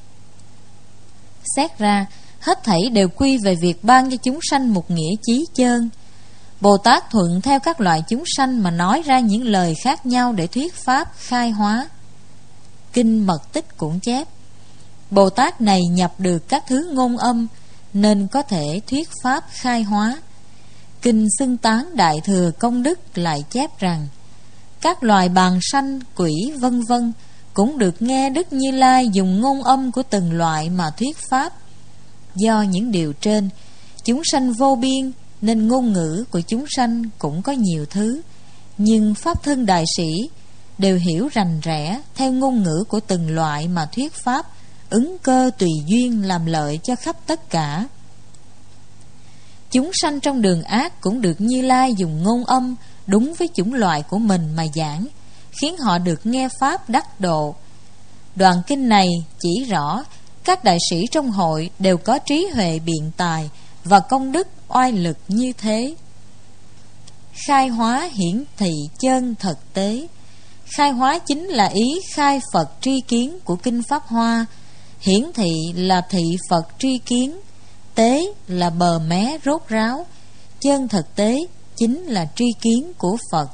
Xét ra, hết thảy đều quy về việc ban cho chúng sanh một nghĩa chí chơn. Bồ Tát thuận theo các loại chúng sanh mà nói ra những lời khác nhau để thuyết pháp khai hóa. Kinh Mật Tích cũng chép Bồ Tát này nhập được các thứ ngôn âm nên có thể thuyết pháp khai hóa. Kinh Xưng Tán Đại Thừa Công Đức lại chép rằng các loài bàng sanh, quỷ vân vân cũng được nghe Đức Như Lai dùng ngôn âm của từng loại mà thuyết pháp. Do những điều trên, chúng sanh vô biên nên ngôn ngữ của chúng sanh cũng có nhiều thứ, nhưng pháp thân đại sĩ đều hiểu rành rẽ theo ngôn ngữ của từng loại mà thuyết pháp, ứng cơ tùy duyên làm lợi cho khắp tất cả. Chúng sanh trong đường ác cũng được Như Lai dùng ngôn âm đúng với chủng loại của mình mà giảng, khiến họ được nghe pháp đắc độ. Đoạn kinh này chỉ rõ các đại sĩ trong hội đều có trí huệ biện tài và công đức oai lực như thế. Khai hóa hiển thị chân thực tế. Khai hóa chính là ý khai Phật tri kiến của kinh Pháp Hoa. Hiển thị là thị Phật tri kiến. Tế là bờ mé rốt ráo. Chân thực tế chính là tri kiến của Phật.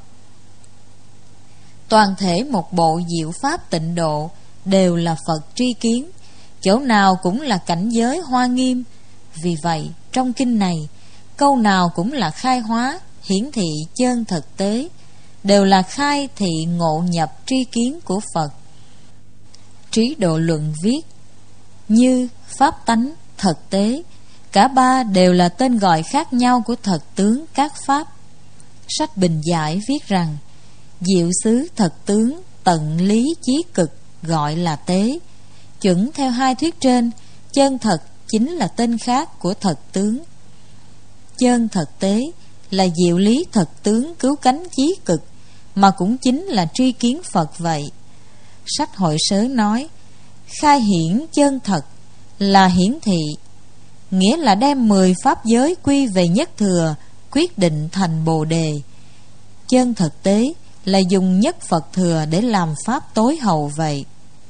Toàn thể một bộ diệu pháp tịnh độ đều là Phật tri kiến, chỗ nào cũng là cảnh giới hoa nghiêm. Vì vậy trong kinh này câu nào cũng là khai hóa, hiển thị chân thực tế, đều là khai thị ngộ nhập tri kiến của Phật. Trí Độ Luận viết: như pháp tánh, thật tế, cả ba đều là tên gọi khác nhau của thật tướng các pháp. Sách Bình Giải viết rằng: diệu xứ thật tướng, tận lý chí cực, gọi là tế. Chuẩn theo hai thuyết trên, chân thật chính là tên khác của thật tướng. Chân thật tế là diệu lý thật tướng cứu cánh chí cực, mà cũng chính là tri kiến Phật vậy. Sách Hội Sớ nói: khai hiển chân thật là hiển thị, nghĩa là đem 10 pháp giới quy về nhất thừa, quyết định thành Bồ Đề. Chân thực tế là dùng nhất Phật thừa để làm pháp tối hậu vậy.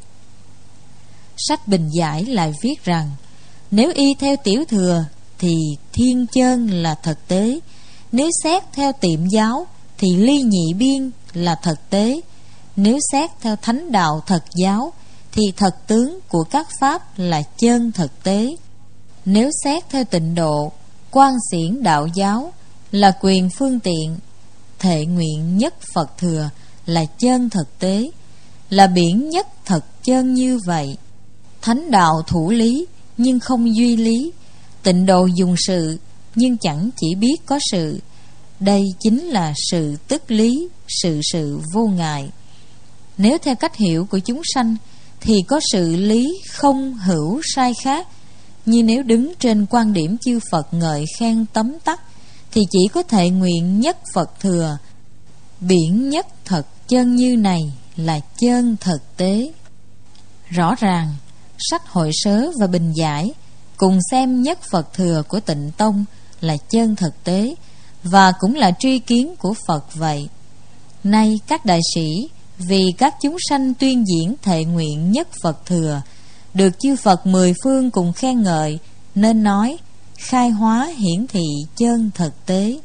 Sách Bình Giải lại viết rằng: nếu y theo tiểu thừa thì thiên chân là thật tế, nếu xét theo tiệm giáo thì ly nhị biên là thật tế, nếu xét theo thánh đạo thật giáo thì thật tướng của các pháp là chân thực tế, nếu xét theo tịnh độ, quan xiển đạo giáo là quyền phương tiện, thệ nguyện nhất Phật thừa là chân thực tế, là biển nhất thật chân như vậy. Thánh đạo thủ lý nhưng không duy lý, tịnh độ dùng sự nhưng chẳng chỉ biết có sự. Đây chính là sự tức lý, sự vô ngại. Nếu theo cách hiểu của chúng sanh thì có sự lý không hữu sai khác, như nếu đứng trên quan điểm chư Phật ngợi khen tấm tắc thì chỉ có thệ nguyện nhất Phật thừa, biển nhất thật chân như này là chân thực tế. Rõ ràng sách Hội Sớ và Bình Giải cùng xem nhất Phật thừa của Tịnh Tông là chân thực tế, và cũng là tri kiến của Phật vậy. Nay các đại sĩ vì các chúng sanh tuyên diễn thệ nguyện nhất Phật thừa, được chư Phật 10 phương cùng khen ngợi, nên nói khai hóa hiển thị chân thực tế.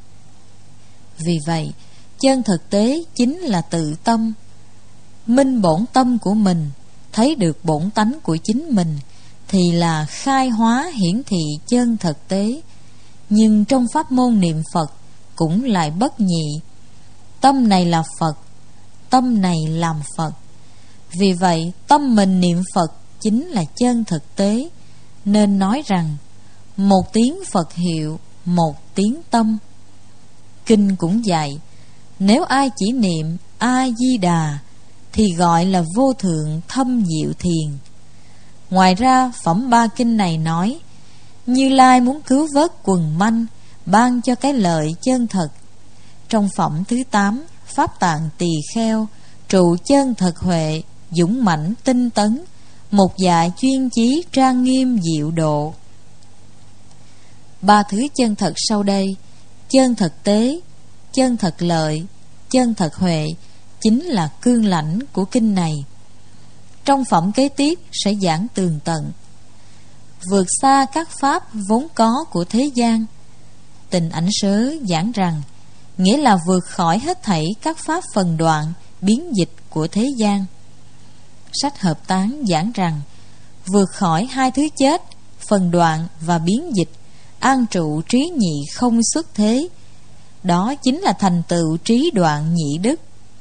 Vì vậy, chân thực tế chính là tự tâm, minh bổn tâm của mình, thấy được bổn tánh của chính mình, thì là khai hóa hiển thị chân thực tế. Nhưng trong pháp môn niệm Phật cũng lại bất nhị. Tâm này là Phật, tâm này làm Phật. Vì vậy tâm mình niệm Phật chính là chân thực tế, nên nói rằng một tiếng Phật hiệu, một tiếng tâm. Kinh cũng dạy: nếu ai chỉ niệm A Di Đà thì gọi là vô thượng thâm diệu thiền. Ngoài ra phẩm ba kinh này nói: Như Lai muốn cứu vớt quần manh, ban cho cái lợi chân thật. Trong phẩm thứ 8, Pháp Tạng Tỳ Kheo, trụ chân thật huệ, dũng mãnh tinh tấn, một dạ chuyên chí trang nghiêm diệu độ. Ba thứ chân thật sau đây, chân thật tế, chân thật lợi, chân thật huệ, chính là cương lãnh của kinh này. Trong phẩm kế tiếp sẽ giảng tường tận. Vượt xa các pháp vốn có của thế gian. Tình Ảnh Sớ giảng rằng nghĩa là vượt khỏi hết thảy các pháp phần đoạn, biến dịch của thế gian. Sách Hợp Tán giảng rằng vượt khỏi hai thứ chết, phần đoạn và biến dịch, an trụ trí nhị không xuất thế. Đó chính là thành tựu trí đoạn nhị đức.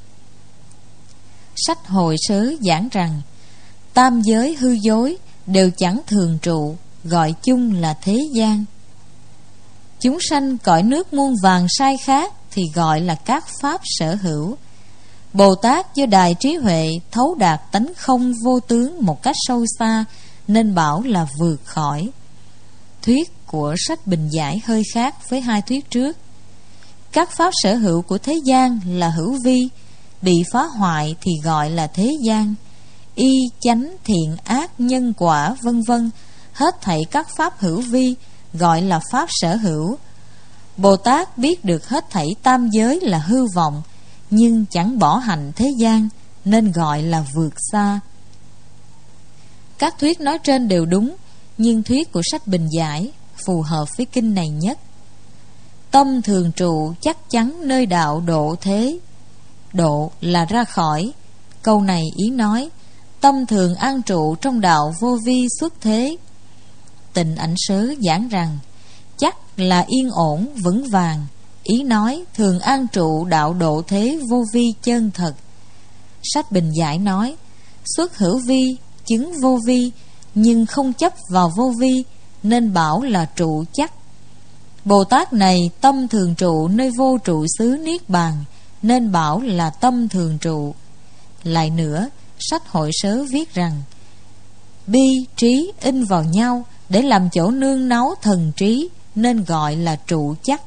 Sách Hội Sớ giảng rằng tam giới hư dối đều chẳng thường trụ, gọi chung là thế gian. Chúng sanh cõi nước muôn vàng sai khác thì gọi là các pháp sở hữu. Bồ Tát do đại trí huệ thấu đạt tánh không vô tướng một cách sâu xa, nên bảo là vượt khỏi. Thuyết của sách Bình Giải hơi khác với hai thuyết trước. Các pháp sở hữu của thế gian là hữu vi, bị phá hoại thì gọi là thế gian. Y, chánh, thiện, ác, nhân quả, vân vân, hết thảy các pháp hữu vi gọi là pháp sở hữu. Bồ Tát biết được hết thảy tam giới là hư vọng, nhưng chẳng bỏ hành thế gian, nên gọi là vượt xa. Các thuyết nói trên đều đúng, nhưng thuyết của sách Bình Giải phù hợp với kinh này nhất. Tâm thường trụ chắc chắn nơi đạo độ thế. Độ là ra khỏi. Câu này ý nói tâm thường an trụ trong đạo vô vi xuất thế. Tịnh Ảnh Sớ giảng rằng chắc là yên ổn vững vàng. Ý nói thường an trụ đạo độ thế vô vi chân thật. Sách Bình Giải nói xuất hữu vi, chứng vô vi, nhưng không chấp vào vô vi, nên bảo là trụ chắc. Bồ Tát này tâm thường trụ nơi vô trụ xứ Niết Bàn, nên bảo là tâm thường trụ. Lại nữa, sách Hội Sớ viết rằng bi, trí in vào nhau để làm chỗ nương náu thần trí, nên gọi là trụ chắc.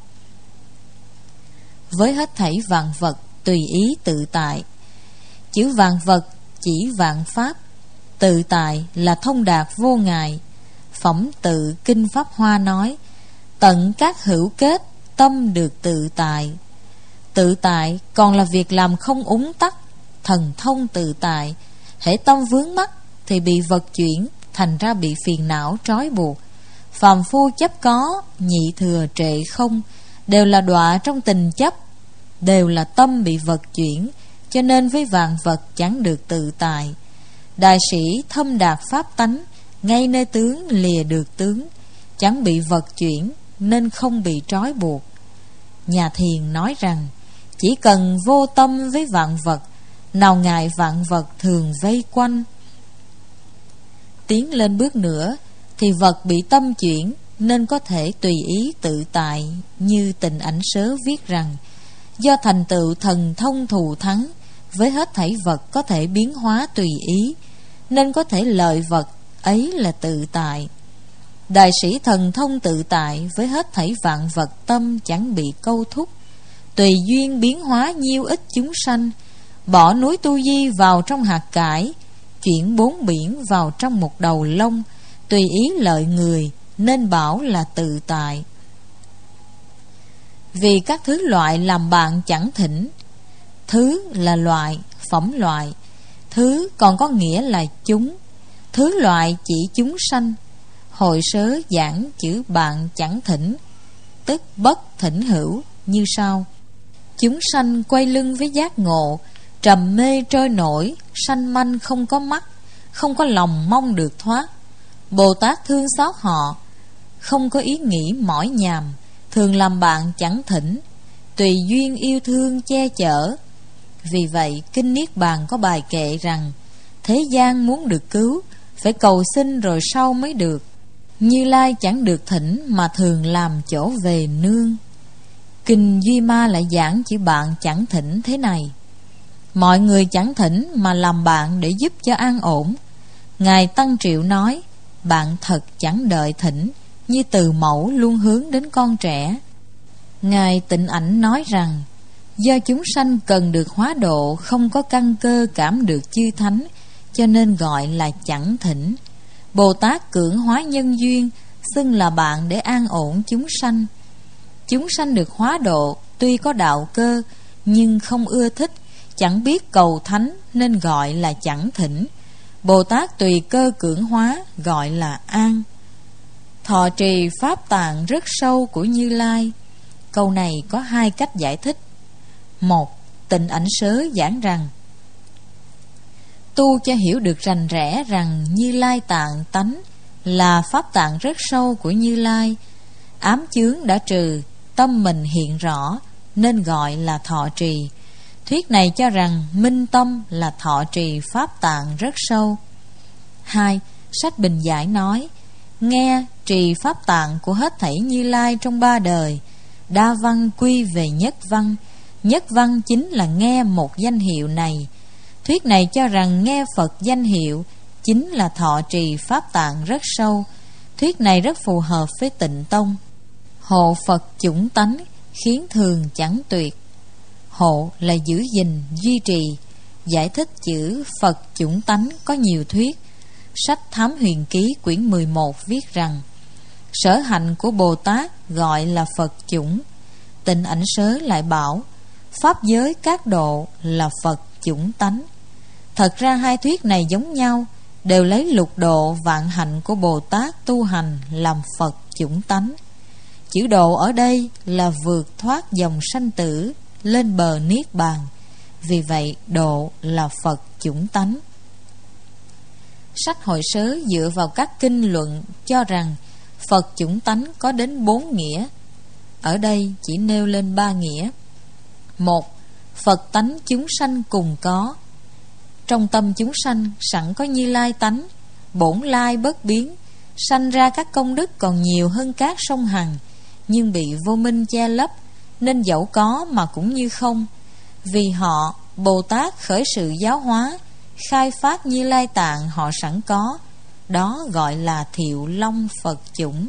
Với hết thảy vạn vật tùy ý tự tại. Chữ vạn vật chỉ vạn pháp, tự tại là thông đạt vô ngại. Phẩm Tự Kinh Pháp Hoa nói tận các hữu kết, tâm được tự tại. Tự tại còn là việc làm không úng tắc, thần thông tự tại. hễ tâm vướng mắc thì bị vật chuyển, thành ra bị phiền não trói buộc. Phàm phu chấp có, nhị thừa trệ không, đều là đọa trong tình chấp, đều là tâm bị vật chuyển, cho nên với vạn vật chẳng được tự tại. Đại sĩ thâm đạt pháp tánh, ngay nơi tướng lìa được tướng, chẳng bị vật chuyển nên không bị trói buộc. Nhà thiền nói rằng chỉ cần vô tâm với vạn vật, nào ngại vạn vật thường vây quanh. Tiến lên bước nữa thì vật bị tâm chuyển, nên có thể tùy ý tự tại. Như Tịnh Ảnh Sớ viết rằng do thành tựu thần thông thù thắng, với hết thảy vật có thể biến hóa tùy ý, nên có thể lợi vật, ấy là tự tại. Đại sĩ thần thông tự tại, với hết thảy vạn vật tâm chẳng bị câu thúc, tùy duyên biến hóa nhiêu ít chúng sanh, bỏ núi tu di vào trong hạt cải, chuyển bốn biển vào trong một đầu lông, tùy ý lợi người, nên bảo là tự tại. Vì các thứ loại làm bạn chẳng thỉnh. Thứ là loại, phẩm loại. Thứ còn có nghĩa là chúng. Thứ loại chỉ chúng sanh. Hội Sớ giảng chữ bạn chẳng thỉnh, tức bất thỉnh hữu như sau: chúng sanh quay lưng với giác ngộ, trầm mê trôi nổi, sanh manh không có mắt, không có lòng mong được thoát. Bồ Tát thương xót họ, không có ý nghĩ mỏi nhàm, thường làm bạn chẳng thỉnh, tùy duyên yêu thương che chở. Vì vậy Kinh Niết Bàn có bài kệ rằng thế gian muốn được cứu, phải cầu xin rồi sau mới được. Như Lai chẳng được thỉnh, mà thường làm chỗ về nương. Kinh Duy Ma lại giảng chữ bạn chẳng thỉnh thế này: mọi người chẳng thỉnh mà làm bạn để giúp cho an ổn. Ngài Tăng Triệu nói bạn thật chẳng đợi thỉnh, như từ mẫu luôn hướng đến con trẻ. Ngài Tịnh Ảnh nói rằng do chúng sanh cần được hóa độ, không có căn cơ cảm được chư thánh, cho nên gọi là chẳng thỉnh. Bồ Tát cưỡng hóa nhân duyên, xưng là bạn để an ổn chúng sanh. Chúng sanh được hóa độ tuy có đạo cơ, nhưng không ưa thích, chẳng biết cầu thánh, nên gọi là chẳng thỉnh. Bồ Tát tùy cơ cưỡng hóa, gọi là an. Thọ trì pháp tạng rất sâu của Như Lai. Câu này có hai cách giải thích. Một, Tịnh Ảnh Sớ giảng rằng tu cho hiểu được rành rẽ rằng Như Lai tạng tánh là pháp tạng rất sâu của Như Lai, ám chướng đã trừ, tâm mình hiện rõ, nên gọi là thọ trì. Thuyết này cho rằng minh tâm là thọ trì pháp tạng rất sâu. Hai, sách Bình Giải nói nghe trì pháp tạng của hết thảy Như Lai trong ba đời, đa văn quy về nhất văn. Nhất văn chính là nghe một danh hiệu này. Thuyết này cho rằng nghe Phật danh hiệu chính là thọ trì pháp tạng rất sâu. Thuyết này rất phù hợp với Tịnh Tông. Hộ Phật chủng tánh, khiến thường chẳng tuyệt. Hộ là giữ gìn, duy trì. Giải thích chữ Phật chủng tánh có nhiều thuyết. Sách Thám Huyền Ký quyển 11 viết rằng sở hạnh của Bồ Tát gọi là Phật chủng. Tịnh Ảnh Sớ lại bảo pháp giới các độ là Phật chủng tánh. Thật ra hai thuyết này giống nhau, đều lấy lục độ vạn hạnh của Bồ Tát tu hành làm Phật chủng tánh. Chữ độ ở đây là vượt thoát dòng sanh tử, lên bờ Niết Bàn. Vì vậy độ là Phật chủng tánh. Sách Hội Sớ dựa vào các kinh luận cho rằng Phật chủng tánh có đến 4 nghĩa, ở đây chỉ nêu lên 3 nghĩa. 1. Phật tánh chúng sanh cùng có. Trong tâm chúng sanh sẵn có Như Lai tánh, bổn lai bất biến, sanh ra các công đức còn nhiều hơn các sông Hằng, nhưng bị vô minh che lấp, nên dẫu có mà cũng như không. Vì họ, Bồ Tát khởi sự giáo hóa, khai phát Như Lai tạng họ sẵn có, đó gọi là Thiệu Long Phật chủng.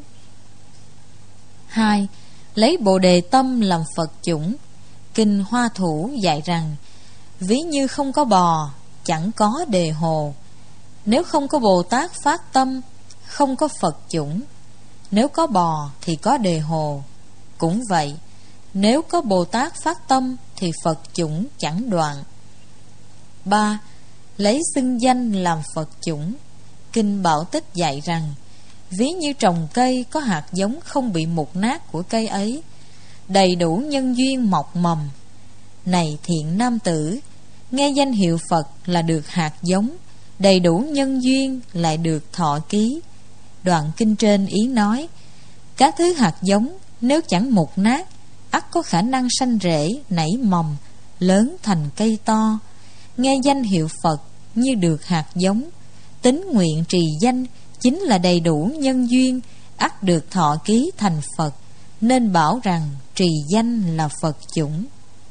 2. Lấy Bồ Đề tâm làm Phật chủng. Kinh Hoa Thủ dạy rằng, ví như không có bò, chẳng có đề hồ. Nếu không có Bồ Tát phát tâm, không có Phật chủng. Nếu có bò thì có đề hồ. Cũng vậy, nếu có Bồ Tát phát tâm thì Phật chủng chẳng đoạn. 3. Lấy xưng danh làm Phật chủng. Kinh Bảo Tích dạy rằng, ví như trồng cây có hạt giống không bị mục nát của cây ấy, đầy đủ nhân duyên mọc mầm. Này thiện nam tử, nghe danh hiệu Phật là được hạt giống, đầy đủ nhân duyên lại được thọ ký. Đoạn kinh trên ý nói, các thứ hạt giống nếu chẳng mục nát, ắt có khả năng sanh rễ, nảy mầm, lớn thành cây to. Nghe danh hiệu Phật như được hạt giống, tín nguyện trì danh chính là đầy đủ nhân duyên, ắt được thọ ký thành Phật, nên bảo rằng trì danh là Phật chủng.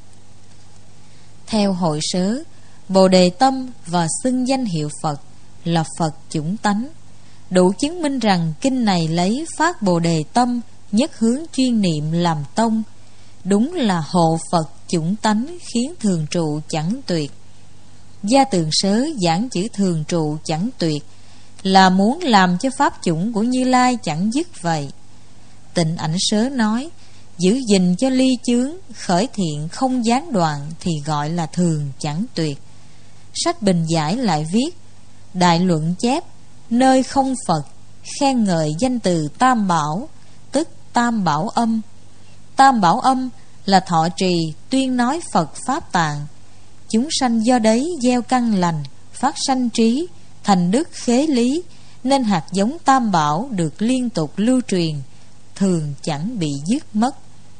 Theo hội sớ, Bồ Đề tâm và xưng danh hiệu Phật là Phật chủng tánh, đủ chứng minh rằng kinh này lấy phát Bồ Đề tâm nhất hướng chuyên niệm làm tông. Đúng là hộ Phật chủng tánh khiến thường trụ chẳng tuyệt. Gia Tường Sớ giảng chữ thường trụ chẳng tuyệt là muốn làm cho pháp chủng của Như Lai chẳng dứt vậy. Tịnh Ảnh Sớ nói, giữ gìn cho ly chướng, khởi thiện không gián đoạn thì gọi là thường chẳng tuyệt. Sách Bình Giải lại viết, đại luận chép, nơi không Phật khen ngợi danh từ Tam Bảo, tức Tam Bảo âm. Tam Bảo âm là thọ trì tuyên nói Phật pháp tạng. Chúng sanh do đấy gieo căn lành, phát sanh trí, thành đức khế lý, nên hạt giống Tam Bảo được liên tục lưu truyền, thường chẳng bị dứt mất.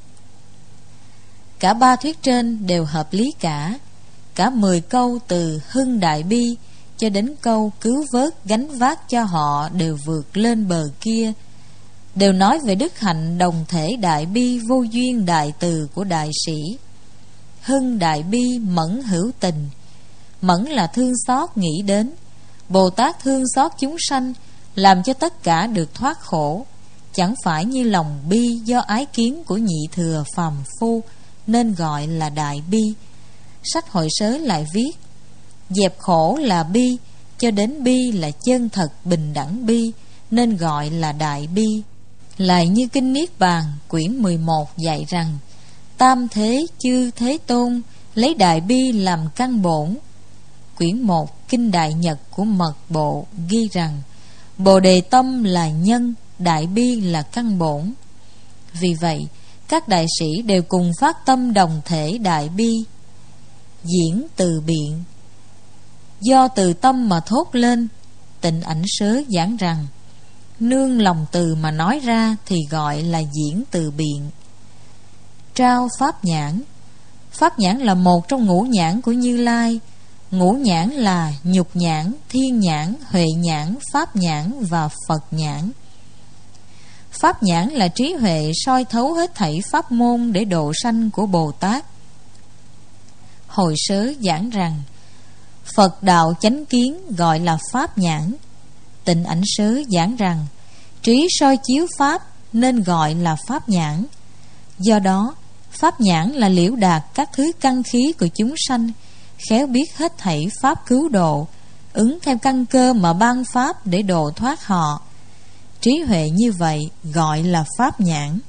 Cả 3 thuyết trên đều hợp lý cả. Cả 10 câu từ hưng đại bi cho đến câu cứu vớt gánh vác cho họ đều vượt lên bờ kia, đều nói về đức hạnh đồng thể đại bi vô duyên đại từ của đại sĩ. Hưng đại bi mẫn hữu tình. Mẫn là thương xót nghĩ đến. Bồ Tát thương xót chúng sanh, làm cho tất cả được thoát khổ, chẳng phải như lòng bi do ái kiến của nhị thừa phàm phu, nên gọi là đại bi. Sách Hội Sớ lại viết, dẹp khổ là bi, cho đến bi là chân thật bình đẳng bi, nên gọi là đại bi. Lại như kinh Niết Bàn quyển 11 dạy rằng, tam thế chư Thế Tôn lấy đại bi làm căn bổn. Quyển 1 kinh Đại Nhật của Mật Bộ ghi rằng, Bồ Đề tâm là nhân, đại bi là căn bổn. Vì vậy, các đại sĩ đều cùng phát tâm đồng thể đại bi. Diễn từ biện, do từ tâm mà thốt lên. Tịnh Ảnh Sớ giảng rằng, nương lòng từ mà nói ra thì gọi là diễn từ biện. Trao pháp nhãn. Pháp nhãn là một trong ngũ nhãn của Như Lai. Ngũ nhãn là nhục nhãn, thiên nhãn, huệ nhãn, pháp nhãn và Phật nhãn. Pháp nhãn là trí huệ soi thấu hết thảy pháp môn để độ sanh của Bồ Tát. Hội Sớ giảng rằng, Phật đạo chánh kiến gọi là pháp nhãn. Tịnh Ảnh Sớ giảng rằng, trí soi chiếu pháp nên gọi là pháp nhãn. Do đó, pháp nhãn là liễu đạt các thứ căn khí của chúng sanh, khéo biết hết thảy pháp cứu độ, ứng theo căn cơ mà ban pháp để độ thoát họ. Trí huệ như vậy gọi là pháp nhãn.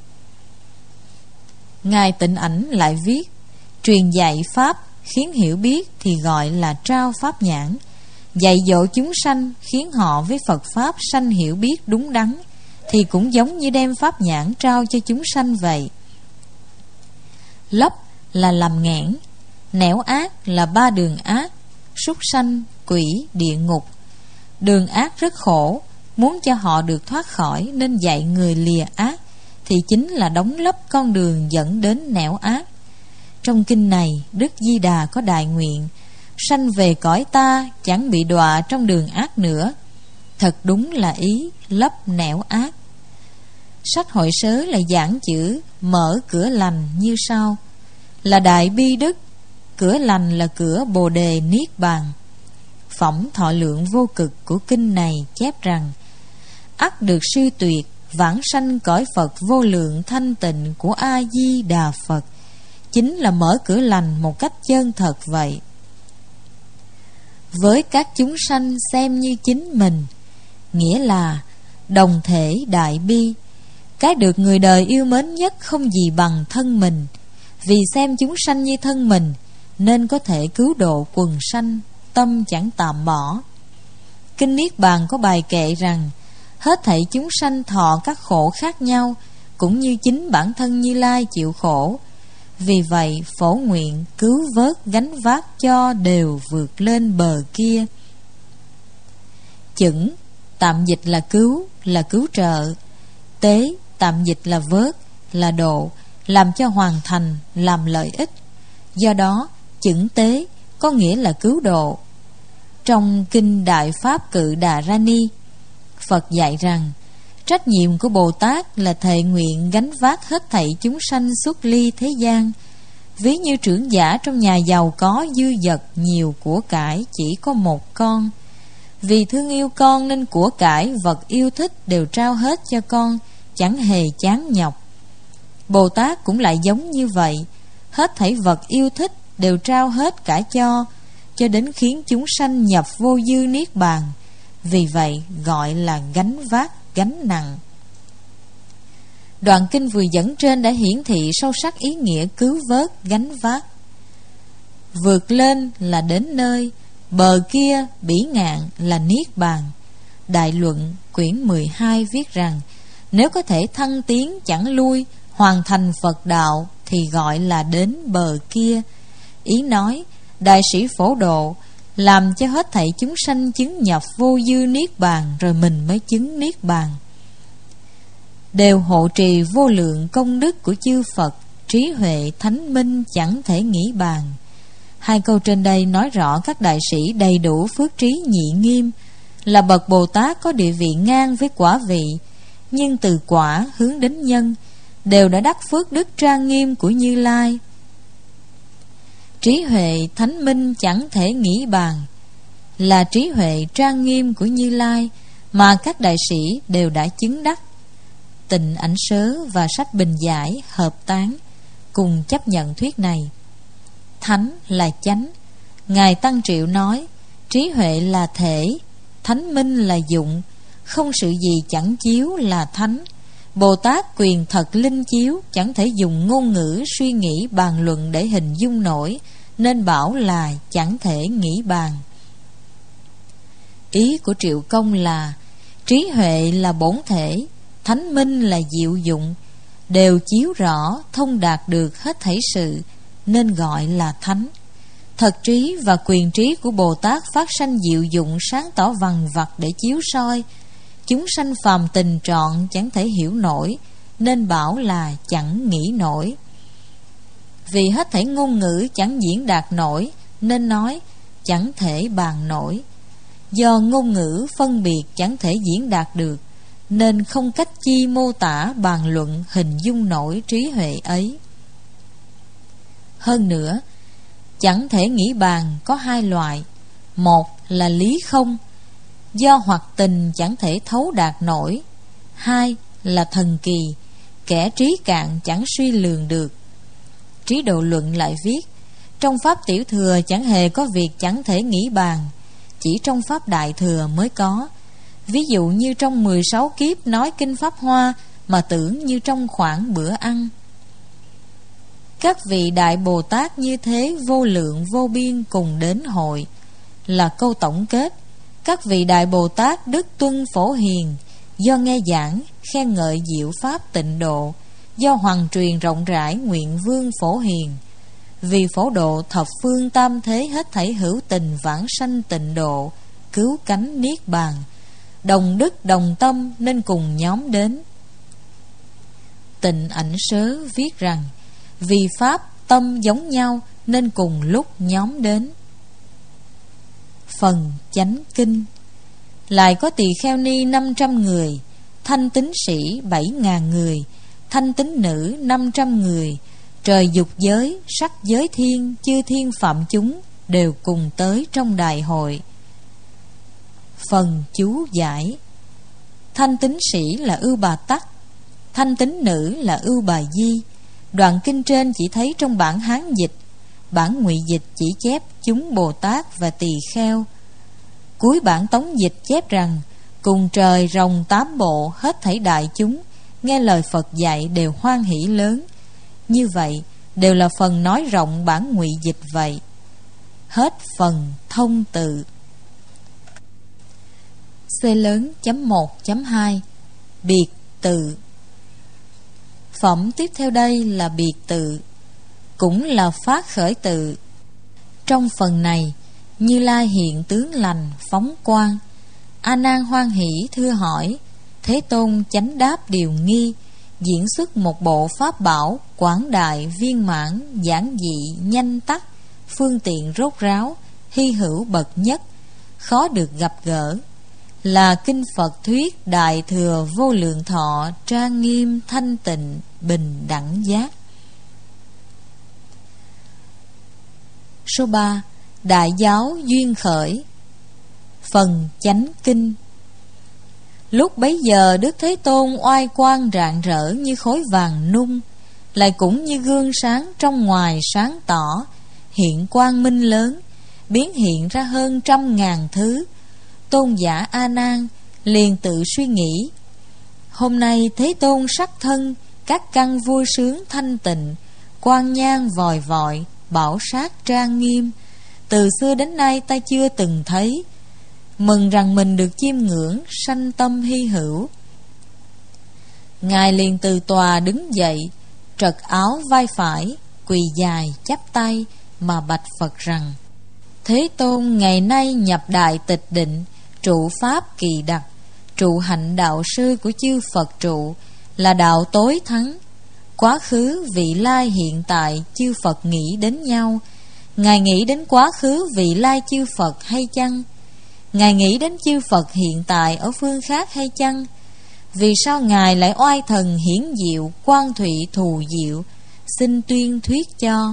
Ngài Tịnh Ảnh lại viết, truyền dạy pháp khiến hiểu biết thì gọi là trao pháp nhãn. Dạy dỗ chúng sanh khiến họ với Phật pháp sanh hiểu biết đúng đắn thì cũng giống như đem pháp nhãn trao cho chúng sanh vậy. Lấp là làm nghẽn, nẻo ác là 3 đường ác, súc sanh, quỷ, địa ngục. Đường ác rất khổ, muốn cho họ được thoát khỏi nên dạy người lìa ác, thì chính là đóng lấp con đường dẫn đến nẻo ác. Trong kinh này, Đức Di Đà có đại nguyện sanh về cõi ta chẳng bị đọa trong đường ác nữa. Thật đúng là ý lấp nẻo ác. Sách Hội Sớ là giảng chữ mở cửa lành như sau: là đại bi đức, cửa lành là cửa Bồ đề niết bàn. Phẩm Thọ Lượng Vô Cực của kinh này chép rằng: ắt được sư tuyệt, vãng sanh cõi Phật vô lượng thanh tịnh của A Di Đà Phật, chính là mở cửa lành một cách chân thật vậy. Với các chúng sanh xem như chính mình, nghĩa là đồng thể đại bi. Cái được người đời yêu mến nhất không gì bằng thân mình. Vì xem chúng sanh như thân mình, nên có thể cứu độ quần sanh, tâm chẳng tạm bỏ. Kinh Niết Bàn có bài kệ rằng: hết thảy chúng sanh thọ các khổ khác nhau, cũng như chính bản thân Như Lai chịu khổ. Vì vậy phổ nguyện cứu vớt gánh vác cho đều vượt lên bờ kia. Chững tạm dịch là cứu trợ. Tế tạm dịch là vớt, là độ, làm cho hoàn thành, làm lợi ích. Do đó chững tế có nghĩa là cứu độ. Trong kinh Đại Pháp Cự Đà Ra Ni, Phật dạy rằng trách nhiệm của Bồ Tát là thệ nguyện gánh vác hết thảy chúng sanh xuất ly thế gian. Ví như trưởng giả trong nhà giàu có dư dật nhiều của cải chỉ có một con. Vì thương yêu con nên của cải vật yêu thích đều trao hết cho con, chẳng hề chán nhọc. Bồ Tát cũng lại giống như vậy, hết thảy vật yêu thích đều trao hết cả cho đến khiến chúng sanh nhập vô dư niết bàn. Vì vậy gọi là gánh vác, gánh nặng. Đoạn kinh vừa dẫn trên đã hiển thị sâu sắc ý nghĩa cứu vớt, gánh vác. Vượt lên là đến nơi, bờ kia bỉ ngạn là niết bàn. Đại Luận quyển 12 viết rằng: nếu có thể thăng tiến chẳng lui, hoàn thành Phật đạo thì gọi là đến bờ kia. Ý nói đại sĩ phổ độ làm cho hết thảy chúng sanh chứng nhập vô dư niết bàn, rồi mình mới chứng niết bàn. Đều hộ trì vô lượng công đức của chư Phật, trí huệ thánh minh chẳng thể nghĩ bàn. Hai câu trên đây nói rõ các đại sĩ đầy đủ phước trí nhị nghiêm, là bậc Bồ Tát có địa vị ngang với quả vị, nhưng từ quả hướng đến nhân, đều đã đắc phước đức trang nghiêm của Như Lai. Trí huệ thánh minh chẳng thể nghĩ bàn, là trí huệ trang nghiêm của Như Lai mà các đại sĩ đều đã chứng đắc. Tịnh Ảnh Sớ và sách Bình Giải hợp tán cùng chấp nhận thuyết này. Thánh là chánh. Ngài Tăng Triệu nói trí huệ là thể, thánh minh là dụng, không sự gì chẳng chiếu là thánh. Bồ Tát quyền thật linh chiếu, chẳng thể dùng ngôn ngữ suy nghĩ bàn luận để hình dung nổi, nên bảo là chẳng thể nghĩ bàn. Ý của Triệu Công là trí huệ là bổn thể, thánh minh là diệu dụng, đều chiếu rõ thông đạt được hết thảy sự, nên gọi là thánh. Thật trí và quyền trí của Bồ Tát phát sanh diệu dụng sáng tỏ vằng vặc để chiếu soi. Chúng sanh phàm tình trọn chẳng thể hiểu nổi, nên bảo là chẳng nghĩ nổi. Vì hết thảy ngôn ngữ chẳng diễn đạt nổi, nên nói chẳng thể bàn nổi. Do ngôn ngữ phân biệt chẳng thể diễn đạt được, nên không cách chi mô tả bàn luận hình dung nổi trí huệ ấy. Hơn nữa, chẳng thể nghĩ bàn có hai loại. Một là lý không, do hoặc tình chẳng thể thấu đạt nổi. Hai là thần kỳ, kẻ trí cạn chẳng suy lường được. Trí Độ Luận lại viết: trong Pháp Tiểu Thừa chẳng hề có việc chẳng thể nghĩ bàn, chỉ trong Pháp Đại Thừa mới có. Ví dụ như trong 16 kiếp nói kinh Pháp Hoa mà tưởng như trong khoảng bữa ăn. Các vị Đại Bồ Tát như thế vô lượng vô biên cùng đến hội, là câu tổng kết. Các vị Đại Bồ Tát đức tuân phổ hiền, do nghe giảng khen ngợi diệu pháp tịnh độ, do hoàng truyền rộng rãi nguyện vương phổ hiền. Vì phổ độ thập phương tam thế hết thảy hữu tình vãng sanh tịnh độ, cứu cánh niết bàn, đồng đức đồng tâm nên cùng nhóm đến. Tịnh Ảnh Sớ viết rằng: vì pháp tâm giống nhau nên cùng lúc nhóm đến. Phần Chánh Kinh. Lại có tỳ kheo ni 500 người, thanh tín sĩ 7.000 người, thanh tín nữ 500 người, trời dục giới, sắc giới thiên, chư thiên phạm chúng đều cùng tới trong đại hội. Phần chú giải. Thanh tín sĩ là Ưu Bà Tắc, thanh tín nữ là Ưu Bà Di. Đoạn kinh trên chỉ thấy trong bản Hán dịch, bản Ngụy dịch chỉ chép chúng Bồ Tát và tỳ kheo. Cuối bản Tống dịch chép rằng cùng trời rồng 8 bộ hết thảy đại chúng nghe lời Phật dạy đều hoan hỷ lớn. Như vậy đều là phần nói rộng bản Ngụy dịch vậy. Hết phần thông tự. C lớn .1.2 Biệt tự. Phẩm tiếp theo đây là biệt tự, cũng là phát khởi tự. Trong phần này, Như Lai hiện tướng lành phóng quang. A Nan hoan hỷ thưa hỏi, Thế Tôn chánh đáp điều nghi, diễn xuất một bộ pháp bảo quảng đại viên mãn, giản dị nhanh tắt, phương tiện rốt ráo, hy hữu bậc nhất, khó được gặp gỡ, là kinh Phật thuyết Đại Thừa Vô Lượng Thọ, trang nghiêm thanh tịnh bình đẳng giác. Số 3. Đại giáo duyên khởi. Phần Chánh Kinh. Lúc bấy giờ Đức Thế Tôn oai quang rạng rỡ như khối vàng nung, lại cũng như gương sáng trong ngoài sáng tỏ, hiện quang minh lớn, biến hiện ra hơn 100.000 thứ. Tôn giả A Nan liền tự suy nghĩ: hôm nay Thế Tôn sắc thân, các căn vui sướng thanh tịnh, quang nhang vòi vọi, bảo sát trang nghiêm, từ xưa đến nay ta chưa từng thấy. Mừng rằng mình được chiêm ngưỡng, sanh tâm hy hữu. Ngài liền từ tòa đứng dậy, trật áo vai phải, quỳ dài chắp tay mà bạch Phật rằng: Thế Tôn ngày nay nhập đại tịch định, trụ pháp kỳ đặc, trụ hạnh đạo sư của chư Phật trụ, là đạo tối thắng. Quá khứ vị lai hiện tại chư Phật nghĩ đến nhau. Ngài nghĩ đến quá khứ vị lai chư Phật hay chăng? Ngài nghĩ đến chư Phật hiện tại ở phương khác hay chăng? Vì sao Ngài lại oai thần hiển diệu, quang thụy thù diệu? Xin tuyên thuyết cho.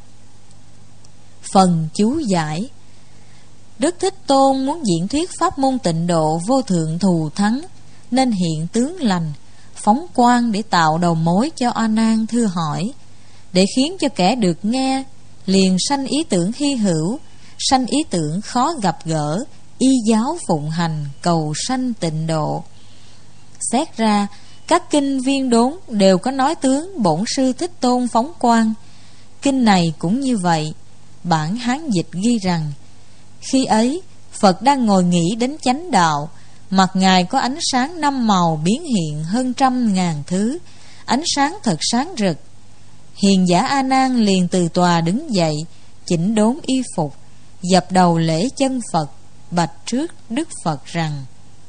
Phần chú giải. Đức Thích Tôn muốn diễn thuyết pháp môn tịnh độ vô thượng thù thắng, nên hiện tướng lành, phóng quang để tạo đầu mối cho A Nan thưa hỏi, để khiến cho kẻ được nghe liền sanh ý tưởng hy hữu, sanh ý tưởng khó gặp gỡ, y giáo phụng hành, cầu sanh tịnh độ. Xét ra, các kinh viên đốn đều có nói tướng bổn sư Thích Tôn phóng quang. Kinh này cũng như vậy. Bản Hán dịch ghi rằng: khi ấy Phật đang ngồi nghĩ đến chánh đạo, mặt Ngài có ánh sáng 5 màu biến hiện hơn 100.000 thứ, ánh sáng thật sáng rực. Hiền giả A Nan liền từ tòa đứng dậy, chỉnh đốn y phục, dập đầu lễ chân Phật, bạch trước Đức Phật rằng: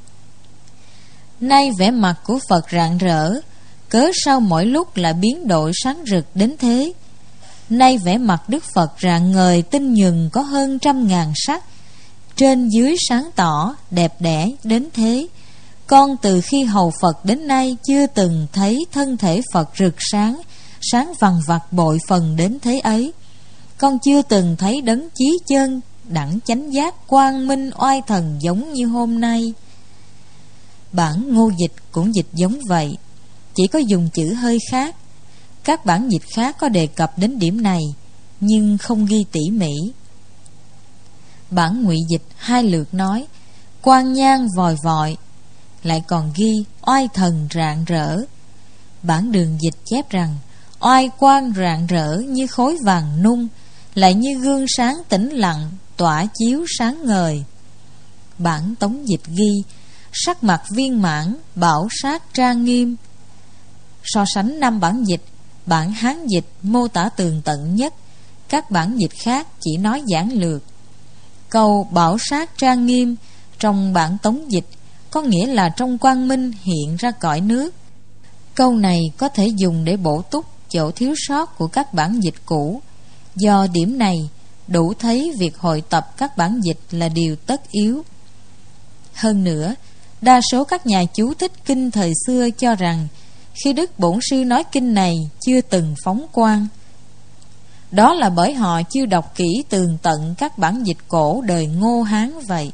nay vẻ mặt của Phật rạng rỡ, cớ sao mỗi lúc lại biến đổi sáng rực đến thế? Nay vẻ mặt Đức Phật rạng ngời tinh nhừng có hơn 100.000 sắc, trên dưới sáng tỏ đẹp đẽ đến thế. Con từ khi hầu Phật đến nay chưa từng thấy thân thể Phật rực sáng, sáng vằng vặc bội phần đến thế ấy. Con chưa từng thấy đấng chí chân đẳng chánh giác quang minh oai thần giống như hôm nay. Bản Ngô dịch cũng dịch giống vậy, chỉ có dùng chữ hơi khác. Các bản dịch khác có đề cập đến điểm này, nhưng không ghi tỉ mỉ. Bản Ngụy dịch 2 lượt nói quang nhang vòi vọi, lại còn ghi oai thần rạng rỡ. Bản Đường dịch chép rằng oai quang rạng rỡ như khối vàng nung, lại như gương sáng tĩnh lặng, tỏa chiếu sáng ngời. Bản Tống dịch ghi sắc mặt viên mãn, bảo sát trang nghiêm. So sánh 5 bản dịch, bản Hán dịch mô tả tường tận nhất, các bản dịch khác chỉ nói giản lược. Câu bảo sát trang nghiêm trong bản Tống dịch có nghĩa là trong quang minh hiện ra cõi nước. Câu này có thể dùng để bổ túc chỗ thiếu sót của các bản dịch cũ. Do điểm này đủ thấy việc hội tập các bản dịch là điều tất yếu. Hơn nữa, đa số các nhà chú thích kinh thời xưa cho rằng khi Đức Bổn Sư nói kinh này chưa từng phóng quang. Đó là bởi họ chưa đọc kỹ tường tận các bản dịch cổ đời Ngô Hán vậy.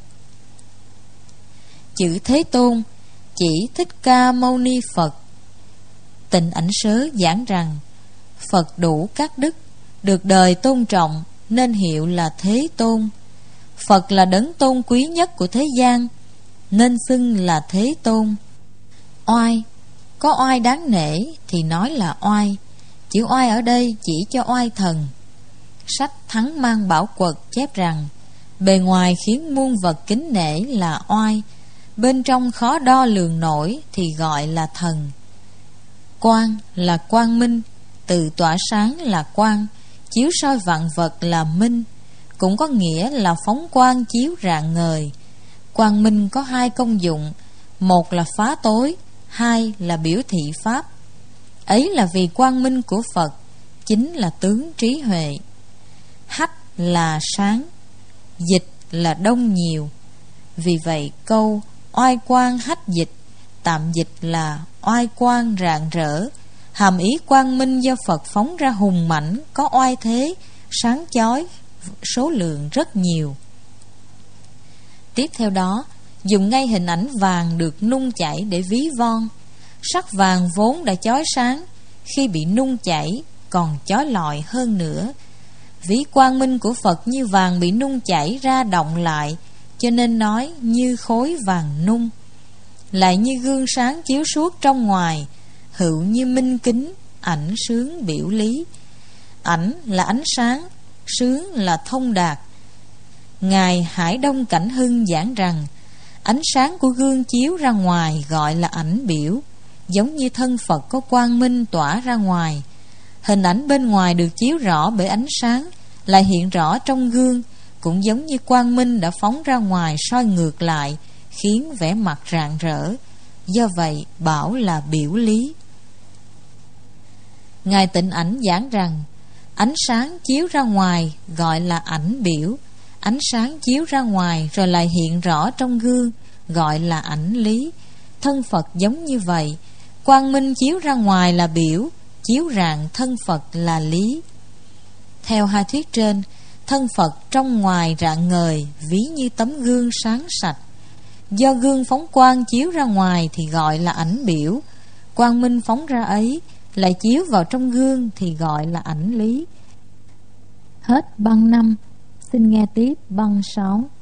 Chữ Thế Tôn chỉ Thích Ca Mâu Ni Phật. Tịnh Ảnh Sớ giảng rằng Phật đủ các đức, được đời tôn trọng nên hiệu là Thế Tôn. Phật là đấng tôn quý nhất của thế gian nên xưng là Thế Tôn. Oai, có oai đáng nể thì nói là oai. Chữ oai ở đây chỉ cho oai thần. Sách Thắng Mang Bảo Quật chép rằng bề ngoài khiến muôn vật kính nể là oai, bên trong khó đo lường nổi thì gọi là thần. Quang là quang minh, từ tỏa sáng là quang, chiếu soi vạn vật là minh, cũng có nghĩa là phóng quang chiếu rạng ngời. Quang minh có hai công dụng, một là phá tối, hai là biểu thị pháp. Ấy là vì quang minh của Phật chính là tướng trí huệ. Hách là sáng, dịch là đông nhiều. Vì vậy câu oai quang hách dịch tạm dịch là oai quang rạng rỡ, hàm ý quang minh do Phật phóng ra hùng mãnh, có oai thế, sáng chói, số lượng rất nhiều. Tiếp theo đó, dùng ngay hình ảnh vàng được nung chảy để ví von. Sắc vàng vốn đã chói sáng, khi bị nung chảy còn chói lọi hơn nữa. Ví quang minh của Phật như vàng bị nung chảy ra động lại, cho nên nói như khối vàng nung. Lại như gương sáng chiếu suốt trong ngoài, hữu như minh kính, ảnh sướng biểu lý. Ảnh là ánh sáng, sướng là thông đạt. Ngài Hải Đông Cảnh Hưng giảng rằng ánh sáng của gương chiếu ra ngoài gọi là ảnh biểu. Giống như thân Phật có quang minh tỏa ra ngoài, hình ảnh bên ngoài được chiếu rõ bởi ánh sáng lại hiện rõ trong gương, cũng giống như quang minh đã phóng ra ngoài soi ngược lại, khiến vẻ mặt rạng rỡ. Do vậy bảo là biểu lý. Ngài Tịnh Ảnh giảng rằng ánh sáng chiếu ra ngoài gọi là ảnh biểu. Ánh sáng chiếu ra ngoài rồi lại hiện rõ trong gương gọi là ảnh lý. Thân Phật giống như vậy, quang minh chiếu ra ngoài là biểu, chiếu rạng thân Phật là lý. Theo hai thuyết trên, thân Phật trong ngoài rạng ngời, ví như tấm gương sáng sạch. Do gương phóng quang chiếu ra ngoài thì gọi là ảnh biểu, quang minh phóng ra ấy lại chiếu vào trong gương thì gọi là ảnh lý. Hết băng 5, xin nghe tiếp băng 6.